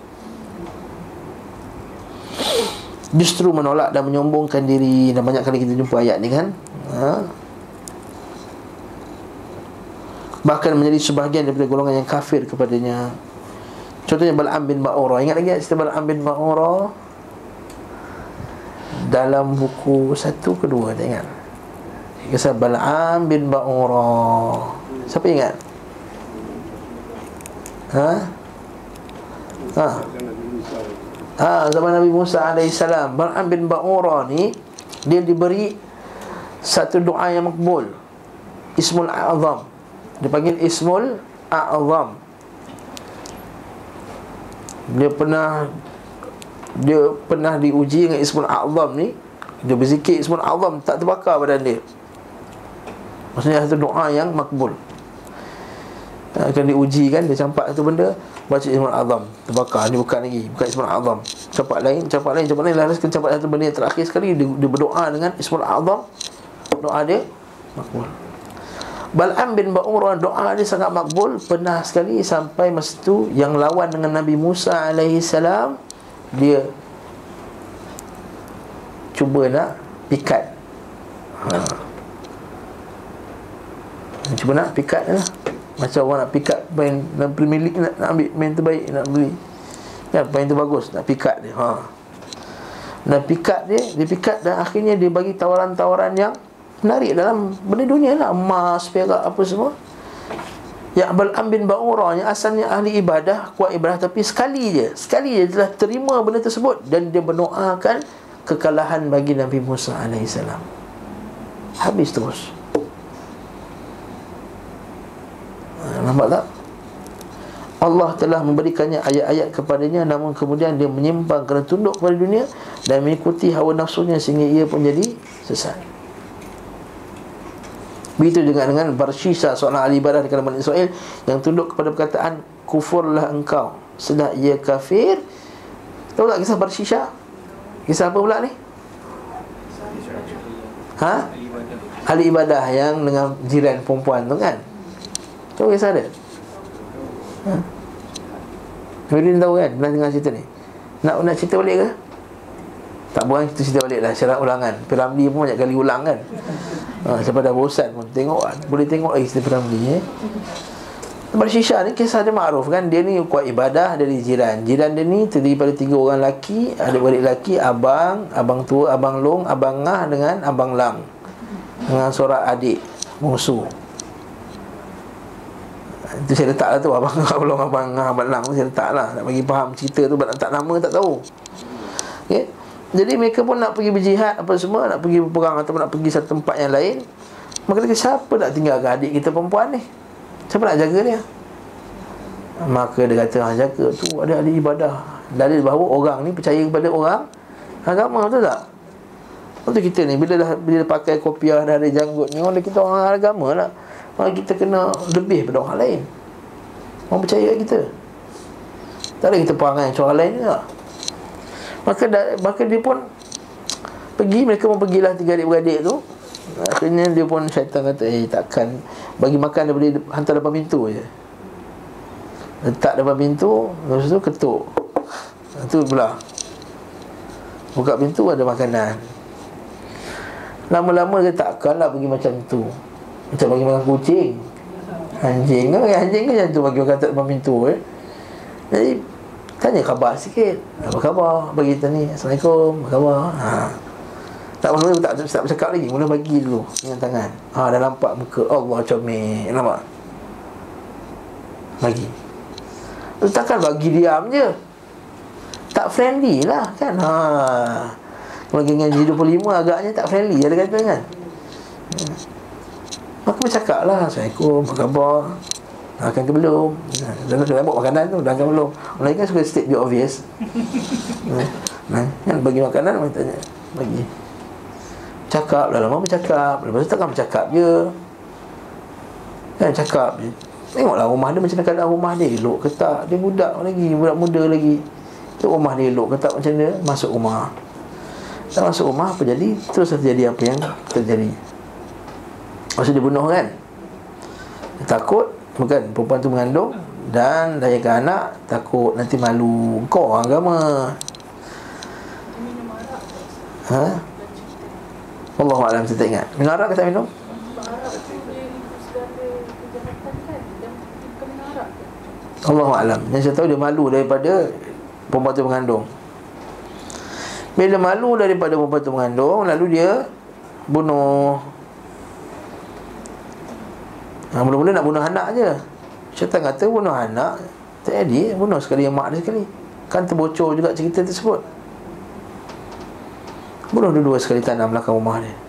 justru menolak dan menyombongkan diri. Dan banyak kali kita jumpa ayat ni kan, ha? Bahkan menjadi sebahagian daripada golongan yang kafir kepadanya. Contohnya Bal'am bin Ba'ura. Ingat lagi cerita Bal'am bin Ba'ura dalam buku satu kedua, tak ingat? Kisah Bal'am bin Ba'ura. Siapa ingat? Ha? Ha? Ha, zaman Nabi Musa alaihissalam. Bal'am bin Ba'ura ni, dia diberi satu doa yang makbul, Ismul A'zam. Dipanggil Ismul A'zam. Dia pernah Dia pernah diuji dengan Ismul A'zam ni. Dia berzikir Ismul A'zam, tak terbakar badan dia. Maksudnya satu doa yang makbul. Akan diuji kan, dia campak satu benda, baca Ismul A'zam, terbakar. Ni bukan lagi, bukan Ismul A'zam. Campak lain, campak lain, campak lain. Lalu campak satu benda yang terakhir sekali, dia, dia berdoa dengan Ismul A'zam. Doa dia makbul. Bal'am bin Ba'ura, doa dia sangat makbul. Pernah sekali sampai masa tu yang lawan dengan Nabi Musa alaihissalam, dia cuba nak pikat, ha. Cuba nak pikat lah. Macam orang nak pikat main, nak beli milik, nak, nak ambil main terbaik, nak beli kan, main tu bagus, nak pikat dia, ha. Nak pikat dia, dia pikat, dan akhirnya dia bagi tawaran-tawaran yang menarik dalam benda dunia lah, emas, perak, apa semua. Yang Bal'am bin Ba'ura yang asalnya ahli ibadah, kuat ibadah, tapi sekali je Sekali je telah terima benda tersebut, dan dia berdoakan kekalahan bagi Nabi Musa alaihissalam. Habis terus. ha, Nampak tak? Allah telah memberikannya ayat-ayat kepadanya, namun kemudian dia menyimpang kerana tunduk kepada dunia dan mengikuti hawa nafsunya, sehingga ia pun jadi sesat. Begitu juga dengan Barshisha, seorang ahli ibadah di kalangan Bani Israel, yang tunduk kepada perkataan kufurlah engkau, sedang ia kafir. Tahu tak kisah Barshisha? Kisah apa pula ni? Ha? Ahli ibadah yang dengan jiran perempuan tu kan. Tahu kisah dia? Ha? Mereka tahu kan? Pernah dengar cerita ni? Nak nak cerita balik ke? Tak buang, kita cerita balik lah, syarat ulangan. Piramli pun banyak kali ulang kan. ha, Siapa dah bosan pun tengok kan. Boleh tengok lagi cerita Piramli eh. Barshisha ni kisah dia makruf kan. Dia ni kuat ibadah dari jiran. Jiran dia ni terdiri pada tiga orang lelaki, adik-beradik lelaki, abang, abang tua, abang long, abang ngah dengan abang lang, dengan seorang adik bongsu. Itu saya letak lah tu, abang ngah, abang long, abang ngah, abang lang tu saya letak lah, nak bagi faham cerita tu. Nak tak nama tak tahu. Okay. Jadi mereka pun nak pergi berjihad apa semua, nak pergi berperang atau nak pergi satu tempat yang lain. Maka dia kata, siapa nak tinggalkan adik kita perempuan ni? Siapa nak jaga dia? Maka dia kata, ha, jaga tu ada ahli ibadah. Dalil bahawa orang ni percaya kepada orang agama, betul tak? Untuk kita ni, bila dah bila dah pakai kopiah, dah ada janggut ni, orang kita orang agama lah. Maka kita kena lebih pada orang lain. Orang percaya kita. Tak ada kita perangai macam orang lain juga. Maka, maka dia pun pergi, mereka pun pergilah tiga adik-beradik tu. Akhirnya dia pun, syaitan kata, eh takkan bagi makan, dia boleh hantar depan pintu je. Letak depan pintu, lepas tu ketuk. Itu pula buka pintu, ada makanan. Lama-lama dia takkanlah pergi macam tu. Macam bagi makan kucing, anjing kan, anjing kan macam tu bagi makan depan pintu eh. Jadi tanya khabar sikit, apa khabar bagi kita ni, Assalamualaikum, apa khabar, ha. Tak mahu tak, tak bercakap lagi, mula bagi dulu dengan tangan. Ha, dah nampak muka, Allah comel, nampak? Bagi. Takkan bagi diam je, tak friendly lah kan. Ha. Orang dengan G dua puluh lima agaknya tak friendly, ada kata kan. Maka bercakap lah, Assalamualaikum, apa khabar, makan ke belum? Jangan dah buat makanan tu, dah kan belum? Orang lain kan suka state the obvious. Nah, kan bagi makanan, orang tanya, bagi. Cakap, dah lama bercakap. Lepas tu takkan bercakap je. Kan cakap je. Tengoklah rumah dia macam keadaan rumah dia elok ke tak. Dia budak lagi, budak muda lagi. Tu rumah dia elok ke tak macam mana. Masuk rumah. Tak masuk rumah apa jadi? Terus terjadi apa yang terjadi. Maksud dia bunuh kan. Dia takut. Bukan, perempuan tu mengandung dan lahirkan anak. Takut nanti malu. Kau orang agama. Ha? Wallahualam, saya tak ingat. Minum arak ke tak minum? Allahualam. Yang saya tahu dia malu daripada perempuan tu mengandung. Bila malu daripada perempuan tu mengandung, lalu dia bunuh. Ha, mula-mula nak bunuh anak je. Syaitan kata bunuh anak tak jadi, bunuh sekali yang mak dia sekali. Kan terbocor juga cerita tersebut. Bunuh dua-dua sekali tanam belakang rumah dia.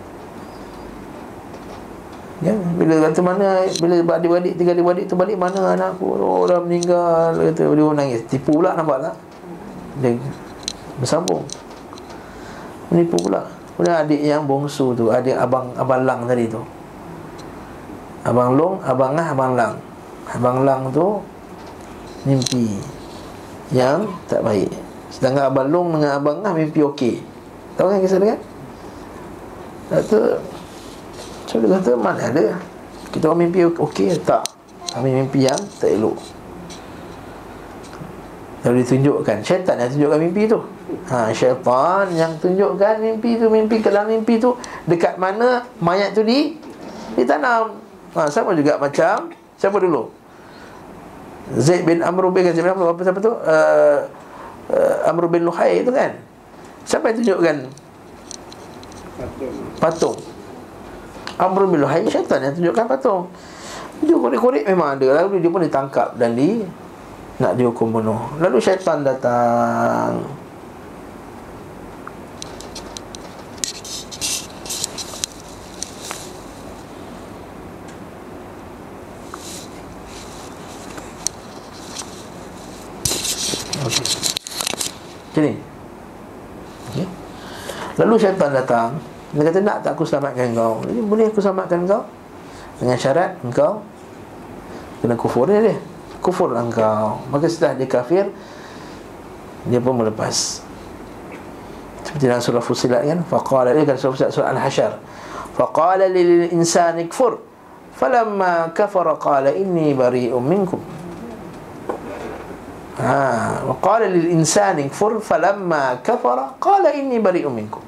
Ya, bila kata mana, bila adik-adik, tiga adik-adik tu balik, mana anakku, oh dah meninggal, kata dia nangis. Tipu pula, nampak tak? Dia bersambung, menipu pula. Kemudian adik yang bongsu tu, adik abang abang Lang tadi tu, Abang Long, Abang Ah, Abang Lang. Abang Lang tu mimpi yang tak baik. Sedangkan Abang Long dengan Abang Ah mimpi okey. Tahu kan kisah dia kan? Kata, so dia kata, mana ada kita orang mimpi okey. Tak, kami mimpi yang tak elok. Lalu ditunjukkan, syaitan yang tunjukkan mimpi tu. Ha, syaitan yang tunjukkan mimpi tu. Mimpi ke dalam mimpi tu dekat mana mayat tu di ditanam. Ha, sama juga macam siapa dulu? Zaid bin Amr bin Zaid bin Amr apa siapa tu? Uh, uh, Amr bin Luhai tu kan? Siapa yang tunjukkan? Patung. Patung. Amr bin Luhai, syaitan yang tunjukkan patung. Dia korek-korek memang ada. Lalu dia pun ditangkap dan di nak dihukum bunuh. Lalu syaitan datang. Okey. Jadi. Okey. Lalu syaitan datang. Dia kata, nak tak aku selamatkan kau? Jadi, boleh aku selamatkan kau? Dengan syarat engkau kena kufur dia, dia. Kufur engkau. Maka setelah dia kafir, dia pun melepas. Seperti dalam surah Fussilat kan, faqala, dia kan surah Fussilat, surah Al-Hasyr, faqala lil insani kfur falamma kafara qala inni bari'un minkum. Ha, waqala lil insani kfur falamma kafara qala inni bari'un minkum.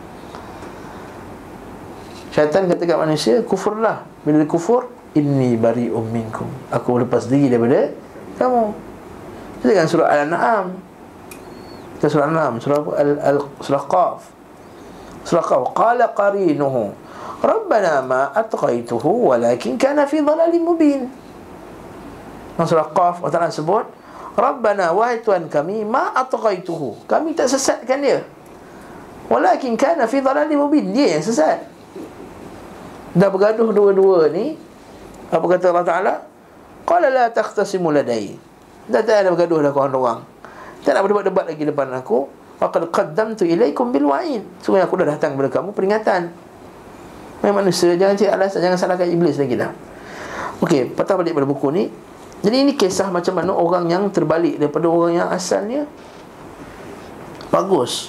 Syaitan kata kat manusia, kufurlah. Bila kufur, inni bari'um minkum, aku lepas diri daripada kamu. Itu kan surah Al-An'am. Kita surah Al-An'am, surah Al, Al surah Qaf. Surah Qaf, qala qarinuhu rabbana ma atqaituhu walakin kana fi dhalalin mubin. Dalam surah Qaf Allah Ta'ala sebut, rabbana, wahai Tuhan kami, ma atqaituhu, kami tak sesatkan dia, walakin kana fi dhalalin mubin, dia yang sesat. Dah bergaduh dua-dua ni. Apa kata Allah Ta'ala? Qala la takhtasimu ladai. Dah tak ada bergaduh dah korang orang. Tak nak berdebat-debat lagi depan aku. Faqad qaddamtu ilaikum bil wa'id. Sungguh aku dah datang kepada kamu peringatan. Memang manusia, jangan cari alasan, jangan salahkan iblis lagi dah. Okey, patah balik pada buku ni. Jadi ini kisah macam mana orang yang terbalik daripada orang yang asalnya bagus.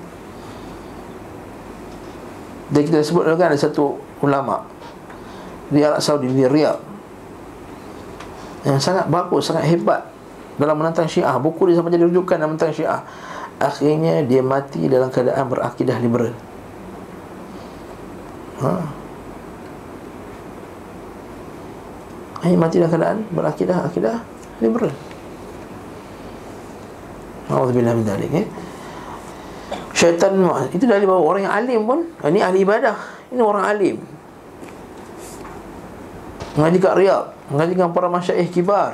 Dan kita sebut kan ada satu ulama di Arab Saudi, di Riyadh, yang sangat bagus, sangat hebat dalam menentang Syiah. Buku dia sampai jadi rujukan dalam menentang Syiah. Akhirnya dia mati dalam keadaan berakidah liberal. Ha. Akhirnya mati dalam keadaan berakidah akidah liberal. Alhamdulillah min dzalik. Eh? Syaitan itu dari bawah orang yang alim pun. Ini ahli ibadah, ini orang alim, mengaji kat Riyadh, mengaji dengan para masyaikh kibar.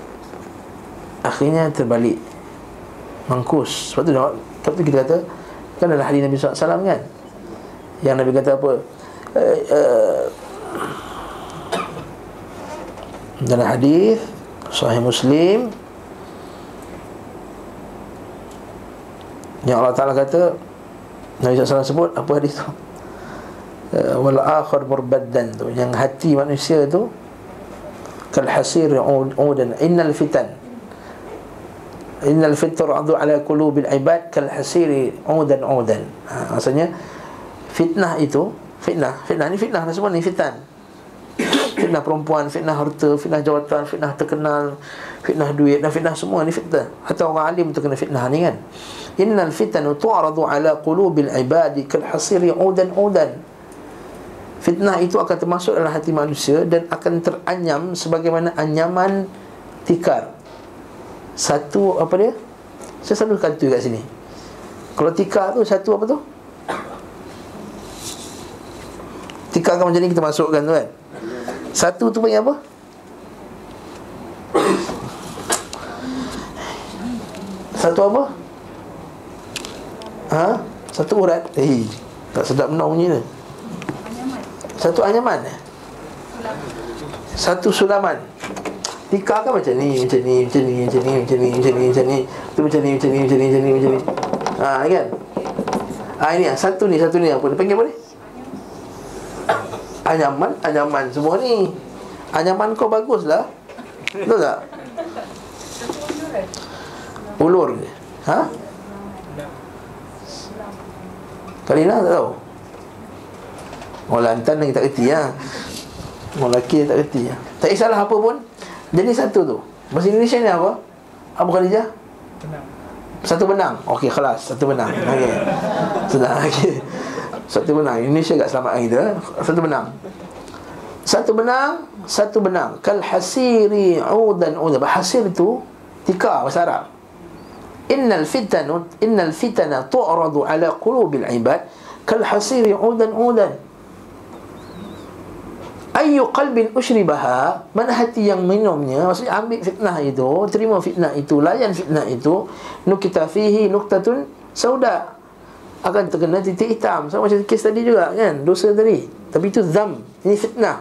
Akhirnya terbalik, mangkus. Sebab tu, sebab tu kita kata Kan dalam hadis Nabi sallallahu alaihi wasallam kan, yang Nabi kata apa, uh, uh, dalam hadis Sahih Muslim, yang Allah Ta'ala kata, Nabi sallallahu alaihi wasallam sebut apa hadis tu, uh, wal akhir murbaddan tu, yang hati manusia tu kal hasir udan, innal fitan innal fitar adu ala qulubil ibad kal hasiri udan udan. Ha, maksudnya fitnah itu, fitnah fitnah ni fitnah lah semua ni, fitan, fitnah perempuan, fitnah harta, fitnah jawatan, fitnah terkenal, fitnah duit dan fitnah semua ni fitnah. Atau orang alim terkena fitnah ni kan. Innal fitanu tu'radu ala qulubil ibadi kal hasiri udan udan. Fitnah itu akan termasuk dalam hati manusia dan akan teranyam sebagaimana anyaman tikar. Satu apa dia? Saya selalu kata kat sini. Kalau tikar tu satu apa tu? Tikar kan macam ni kita masukkan tu kan. Satu tu panggil apa? Satu apa? Ha? Satu urat. Eh, tak sedap benar bunyi tu. Satu anyaman. Satu sulaman. Tikar kan macam ni, macam ni, macam ni, macam ni, macam ni, macam ni, macam ni. Tu macam ni, macam ni, macam ni, macam ni, macam ni. Ha, kan? Ha, ini ah, satu ni, satu ni apa? Dia panggil apa ni? Anyaman, anyaman semua ni. Anyaman kau baguslah. Betul tak? Ulur ni. Ha? Karina tak tahu. Orang lantan lagi tak kerti lah. Orang lelaki tak kerti lah. Tak kisahlah apa pun. Jadi satu tu. Bahasa Indonesia ni apa? Apa Khadijah? Benang. Satu benang. Okey, kelas. Satu benang. Okey. Senang. Okey. Satu benang. Indonesia kat selamat kita. Satu benang. Satu benang. Satu benang. Kal hasiri udan udan. Hasir itu tikar bahasa Arab. Innal fitanu innal fitana tu'radu ala qulubil ibad kal hasiri udan udan. Ayyu qalbin ushribaha, mana hati yang minumnya, maksudnya ambil fitnah itu, terima fitnah itu, layan fitnah itu, nukita fihi nuktatun sauda, akan terkena titik hitam. Sama macam kes tadi juga kan, dosa tadi. Tapi itu zam, ini fitnah.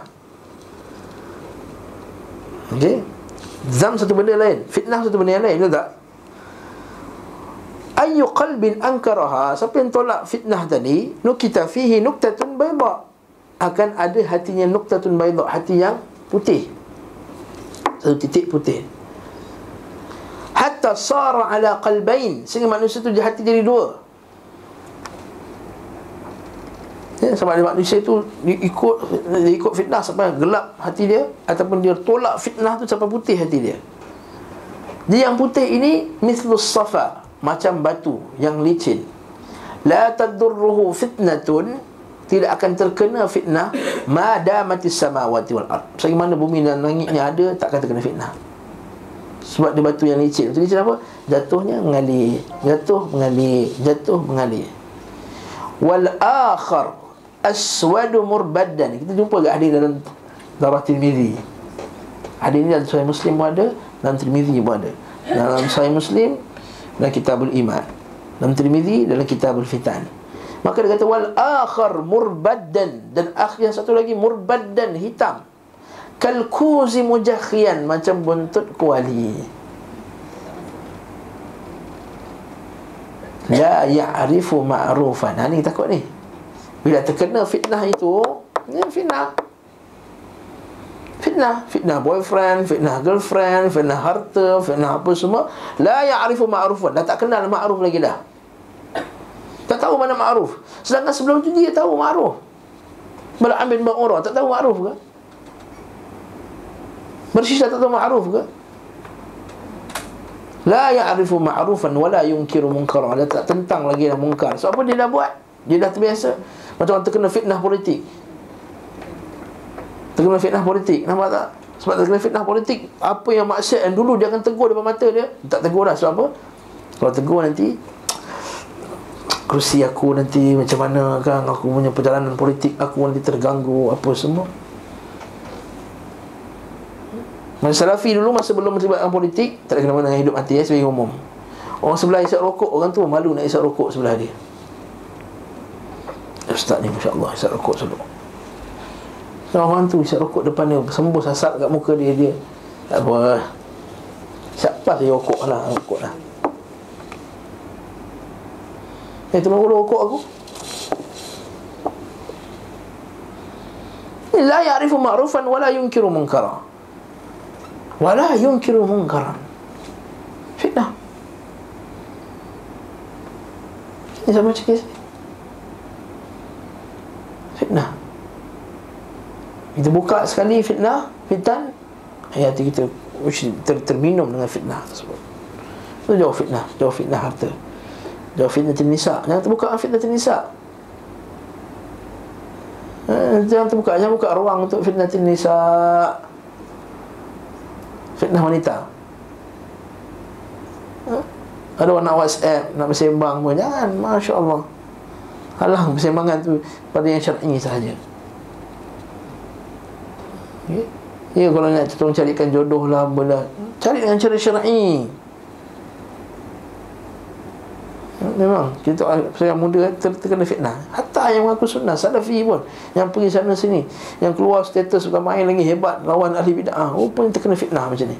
Okey. Zam satu benda lain, fitnah satu benda yang lain, betul tak? Ayyu qalbin ankaraha, siapa yang tolak fitnah tadi, nukita fihi nuktatun bayda, akan ada hatinya nuktatun bayda, hati yang putih, satu titik putih. Hatta sara ala qalbain, sehingga manusia tu hati jadi dua. Ya, sama ada manusia tu ikut dia ikut fitnah sampai gelap hati dia, ataupun dia tolak fitnah tu sampai putih hati dia. Dia yang putih ini mislus safa, macam batu yang licin. La tadurruhu fitnatun, tidak akan terkena fitnah madamatis samawati wal ard, selagi mana bumi dan langit ni ada, takkan terkena fitnah. Sebab dia batu yang licin. Itu licin apa? Jatuhnya mengalir, jatuh mengalir, jatuh mengalir. Wal akhar aswadu murbaddan. Kita jumpa kat hadis dalam Darah Tirmizi. Hadis ni dalam Sahih Muslim pun ada, dalam Tirmizi pun ada. Dalam Sahih Muslim dalam Kitabul Iman, dalam Tirmizi dalam Kitabul Fitan. Maka dia kata wal akhar murbaddan, dan akhir yang satu lagi murbaddan, hitam. Kal kuzi mujakhian, macam buntut kuali. La ya'rifu ma'rufan. Ha, ni takut ni. Bila terkena fitnah itu, ni fitnah. Fitnah, fitnah boyfriend, fitnah girlfriend, fitnah harta, fitnah apa semua. La ya'rifu ma'rufan, dah tak kenal ma'ruf lagi dah. Tak tahu mana ma'ruf. Sedangkan sebelum tu dia tahu ma'ruf. Bala'am bin Ba'urah tak tahu ma'ruf ke? Bersyidah tak tahu ma'ruf ke? La ya'rifu ma'rufan wa la yunkiru munkara. Dia tak tentang lagi dah munkar. Sebab apa dia dah buat? Dia dah terbiasa. Macam orang terkena fitnah politik. Terkena fitnah politik, nampak tak? Sebab terkena fitnah politik, apa yang maksiat yang dulu dia akan tegur depan mata dia, tak tegur dah. Sebab apa? Kalau tegur nanti, kerusi aku nanti macam mana kan, aku punya perjalanan politik aku nanti terganggu, apa semua. Masa Salafi dulu, masa belum terlibat dalam politik, tak ada kena-mena dengan hidup mati ya, sebagai umum. Orang sebelah isap rokok, orang tu malu nak isap rokok sebelah dia. Ustaz ni Masya Allah isap rokok selalu. Orang tu isap rokok depan dia, sembus asap kat muka dia, dia tak apa, siapa saya rokok lah, rokok lah. Eh, tolong rokok aku. La ya'rifu ma'rufan wa la yunkiru munkara wa la yunkiru munkaran. Fitnah. Ini sama macam kes. Fitnah. Kita buka sekali fitnah, fitan, hati kita ter, terminum dengan fitnah tersebut. Itu jauh fitnah, jauh fitnah harta, jauh fitnah nisa. Jangan terbuka fitnah nisa. Eh, jangan terbuka, jangan buka ruang untuk fitnah nisa, fitnah wanita. Eh, ada orang nak WhatsApp, nak bersembang pun jangan, Masya Allah. Halang persembangan tu pada yang syar'i sahaja. Ya, ya, kalau nak tolong carikan jodoh lah, boleh cari dengan cara syar'i. Memang kita saya muda ter, terkena fitnah. Hatta yang mengaku sunnah salafi pun, yang pergi sana sini, yang keluar status bukan main lagi hebat lawan ahli bid'ah, oh pun terkena fitnah macam ni.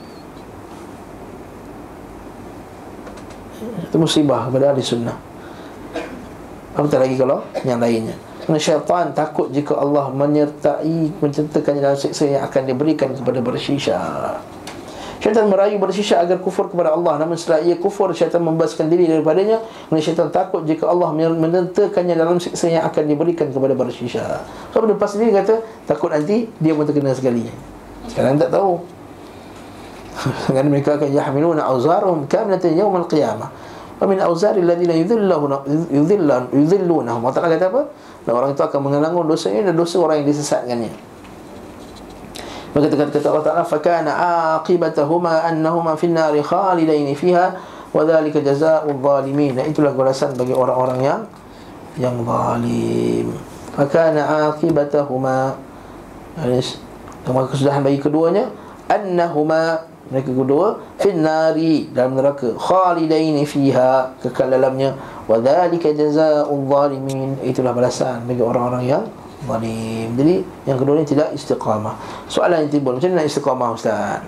Itu musibah kepada ahli sunnah. Apatah lagi kalau yang lainnya. Kerana syaitan takut jika Allah menyertai, menceritakannya dalam siksa yang akan diberikan kepada bersyisyar. Syaitan merayu bersyisyar agar kufur kepada Allah, namun setelah ia kufur, syaitan membebaskan diri daripadanya. Kerana syaitan takut jika Allah menyertakannya dalam siksa yang akan diberikan kepada bersyisyar. So lepas sendiri kata takut nanti dia pun terkena sekali. Sekarang tak tahu. Kerana mereka akan yahmiluna awzarahum kamilatan yawmal qiyamah wa min awzari alladhina yudhilluna yudhilluna yudhillunahum. Allah Ta'ala kata apa? Dan orang itu akan mengenanggung dosanya dan dosa orang yang disesatkannya. Maka kata Allah Ta'ala, fakana aqibatahuma annahuma fin nari khalidaini fiha wa dhalika jazaa'ul zalimin. Dan itulah balasan bagi orang-orang yang yang zalim. Fakana aqibatahuma, maka kesudahan bagi keduanya, annahuma, mereka kedua, fin nari, dalam neraka, khalidaini fiha, kekal dalamnya, wa dhalika jazaa'ul zalimin. Itulah balasan bagi orang-orang yang zalim. Jadi yang kedua ni tidak istiqamah. Soalan yang timbul, macam mana nak istiqamah, Ustaz?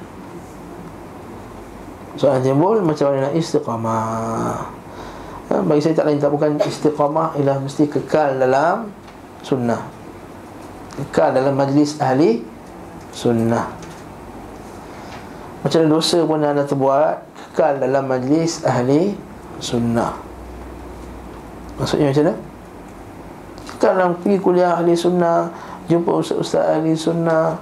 Soalan yang timbul, macam mana nak istiqamah? Ha, bagi saya tak lain tak bukan istiqamah ialah mesti kekal dalam sunnah, kekal dalam majlis ahli sunnah. Macam mana dosa pun anda terbuat, kekal dalam majlis ahli sunnah. Maksudnya macam mana? Kalau pergi kuliah ahli sunnah, jumpa ustaz-ustaz ahli sunnah,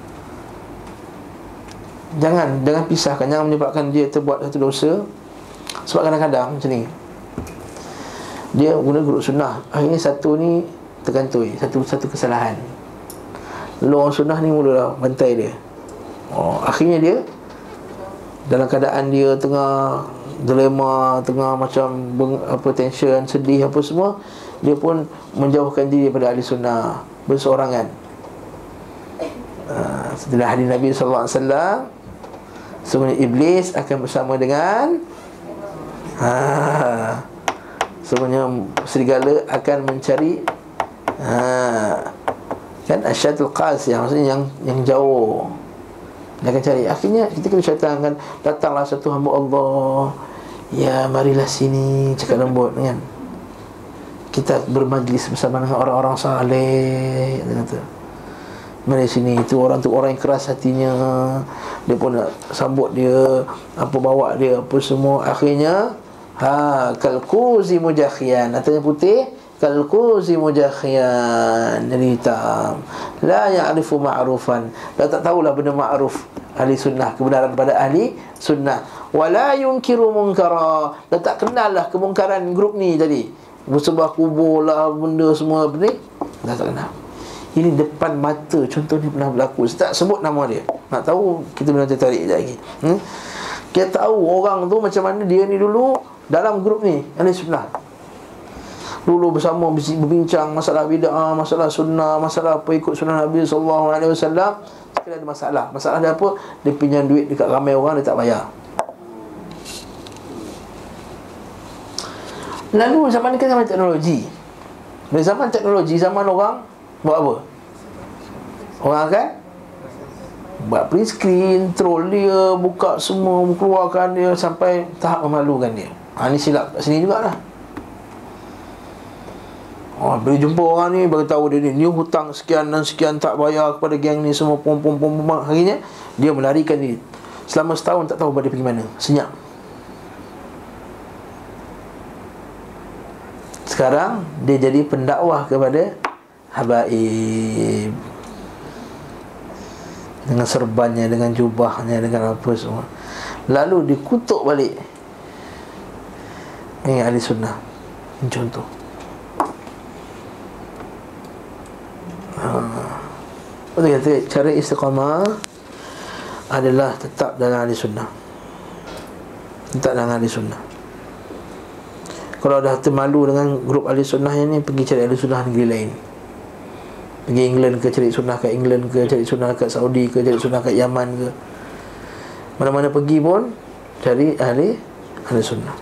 Jangan Jangan pisahkan, jangan menyebabkan dia terbuat satu dosa. Sebab kadang-kadang macam ni, dia guna guru sunnah, akhirnya satu ni terkantoi, Satu satu kesalahan. Lalu orang sunnah ni mulalah bantai dia. Oh, akhirnya dia dalam keadaan dia tengah dilema, tengah macam apa, tension, sedih apa semua, dia pun menjauhkan diri daripada ahli sunnah, berseorangan. uh, Setelah hadis Nabi sallallahu alaihi wasallam, sesungguhnya iblis akan bersama dengan ha, sesungguhnya serigala akan mencari ha, kan asyatul qasiyah, maksudnya yang yang jauh. Dia akan cari. Akhirnya kita kena syaitan kan, datanglah satu hamba Allah, ya marilah sini, cakap lembut kan, kita bermajlis bersama dengan orang-orang saleh. Dia kata, mari sini. Itu orang tu orang yang keras hatinya, dia pun nak sambut dia, apa bawa dia apa semua. Akhirnya ha, kalkuzi mujakhian, katanya putih, kalkuzi mujakhian, jadi hitam. La ya'rifu ma'rufan, dah tak tahulah benda ma'ruf ahli sunnah, kebenaran pada ahli sunnah. Wala yunkiru munkara, dah tak kenal lah kemungkaran grup ni tadi, bersembah kubur lah, benda semua ni dah tak kenal. Ini depan mata, contoh ni pernah berlaku. Saya tak sebut nama dia, nak tahu kita boleh tertarik sekejap lagi. hmm? Kita tahu orang tu macam mana dia ni dulu dalam grup ni ahli sunnah. Dulu bersama berbincang masalah bid'ah, masalah sunnah, masalah apa ikut sunnah Nabi sallallahu alaihi wasallam. Sekali ada masalah. Masalah dia apa? Dia pinjam duit dekat ramai orang, dia tak bayar. Lalu zaman ni kan zaman teknologi, Bila zaman teknologi, zaman orang buat apa? Orang akan buat print screen, troll dia, buka semua, keluarkan dia sampai tahap memalukan dia. Ha, ni silap kat sini jugalah. Oh, bila jumpa orang ni, beritahu dia ni, ni hutang sekian dan sekian tak bayar kepada geng ni semua, pom pom pom pom. Akhirnya dia melarikan diri. Selama setahun tak tahu dia pergi mana. Senyap. Sekarang dia jadi pendakwah kepada habaib, dengan serbannya, dengan jubahnya, dengan apa semua. Lalu dikutuk balik. Ini ahli sunnah. Ini contoh. Betul kata, cara istiqamah adalah tetap dalam ahli sunnah. Tetap dalam ahli sunnah. Kalau dah termalu dengan grup ahli sunnah yang ni, pergi cari ahli sunnah negeri lain. Pergi England ke, cari sunnah kat England ke, cari sunnah kat Saudi ke, cari sunnah kat Yaman ke. Mana-mana pergi pun cari ahli ahli sunnah.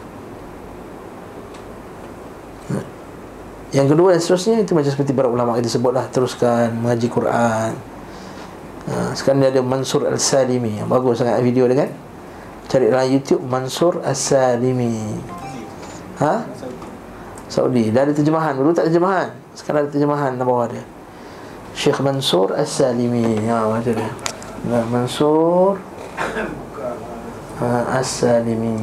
Yang kedua dan seterusnya, itu macam seperti para ulama kita sebutlah, teruskan mengaji Quran. Ha, sekarang dia ada Mansur Al-Salimi, yang bagus sangat video dia kan. Cari dalam YouTube Mansur Al-Salimi. Ha? Saudi. Dah ada terjemahan. Dulu tak ada terjemahan, sekarang ada terjemahan dalam bawah dia. Syekh Mansur Al-Salimi. Ha, macam dia. Nah, Mansur ha, Al-Salimi.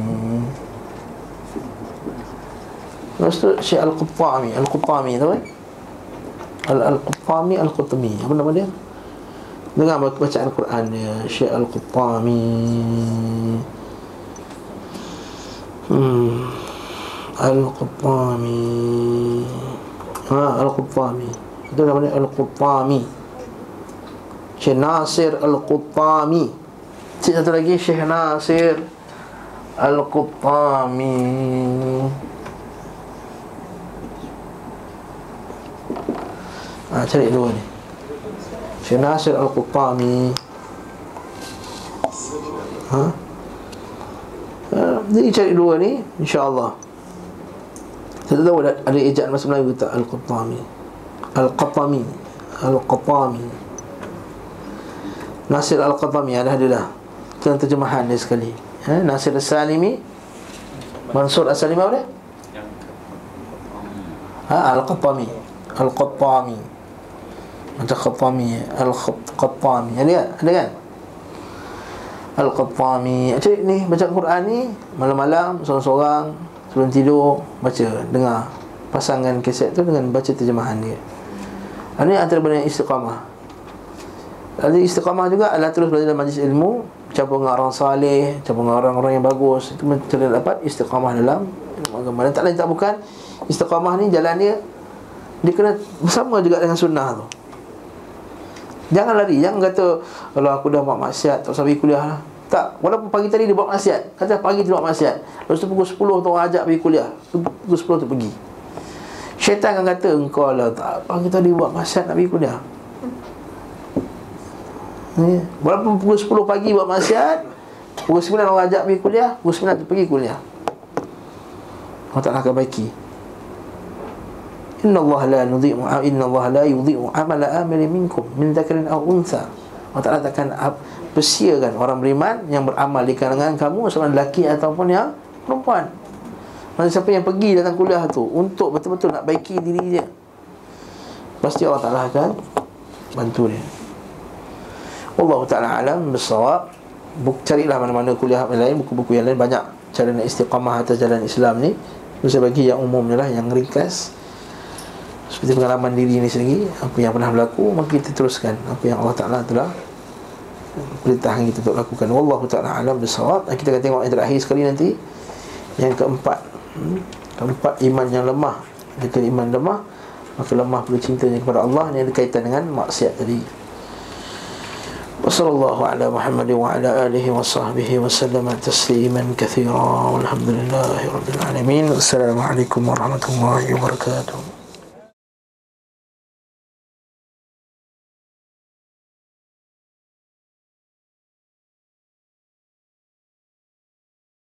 Lepas tu Syekh Al-Quttami. Al-Quttami tahu kan? Al-Quttami Al-Quttami. Apa nama dia? Dengar baca Al-Quran dia, Syekh Al-Quttami. Hmm. Al-Quttami. Ha, Al-Quttami. Itu nama dia Al-Quttami. Syekh Nasir Al-Quttami. Cik satu lagi Syekh Nasir Al-Quttami. Ha, cari dua ni. Syekh Nasir Al-Quttami. Ha? Ha, jadi cari dua ni, insya-Allah. Saya tahu ada, ada ejaan bahasa Melayu tak, Al-Quttami. Al-Qattami. Al-Qattami. Nasir Al-Qattami, ada dia dah. Itu terjemahan dia sekali. Ha? Nasir Al-Salimi. Mansur Al-Salimi apa dia? Ha, Al-Qattami. Al-Qattami. Macam Qattami, Al-Qattami. Ada kan? Ada kan? Al-Qattami. Cik ni baca Quran ni malam-malam seorang-seorang sebelum tidur, baca, dengar pasangan kaset tu dengan baca terjemahan dia. Ini antara benda istiqamah. Jadi istiqamah juga adalah terus belajar dalam majlis ilmu, bercampur dengan orang saleh, bercampur dengan orang-orang yang bagus. Itu mencari dapat istiqamah dalam agama. Dan tak lain tak bukan, istiqamah ni jalan dia, dia kena bersama juga dengan sunnah tu. Jangan lari, jangan kata kalau aku dah buat maksiat tak usah pergi kuliah lah. Tak, walaupun pagi tadi dia buat maksiat, kata pagi dia buat maksiat, lepas tu pukul sepuluh tu orang ajak pergi kuliah, pukul sepuluh tu pergi. Syaitan akan kata, engkau lah tak, pagi tadi buat maksiat nak pergi kuliah. Ni, walaupun pukul sepuluh pagi buat maksiat, pukul sembilan orang ajak pergi kuliah, pukul sembilan tu pergi kuliah. Allah Ta'ala akan baiki. Inna Allah la yudhi'u Inna Allah la yudhi'u amala amilin minkum min dzakarin aw untha. Allah Ta'ala takkan persiakan orang beriman yang beramal di kalangan kamu, sama lelaki ataupun yang perempuan. Maksudnya siapa yang pergi datang kuliah tu untuk betul-betul nak baiki diri dia, pasti Allah Ta'ala akan bantu dia. Allah Ta'ala alam bissawab. Carilah mana-mana kuliah yang lain, buku-buku yang lain, banyak cara nak istiqamah atas jalan Islam ni. Saya bagi yang umum ni lah, yang ringkas, seperti pengalaman diri ini sendiri, apa yang pernah berlaku, maka kita teruskan apa yang Allah Ta'ala telah perintahkan kita untuk lakukan. Wallahu Ta'ala alam bisawab. Kita akan tengok yang terakhir sekali nanti, yang keempat. hmm? Keempat, iman yang lemah. Jika iman lemah, maka lemah perlu cintanya kepada Allah. Ini ada kaitan dengan maksiat tadi. Wa sallallahu ala Muhammad wa ala alihi wa sahbihi wa sallama tasliman katsira. Walhamdulillahi rabbil alamin. Assalamualaikum warahmatullahi wabarakatuh.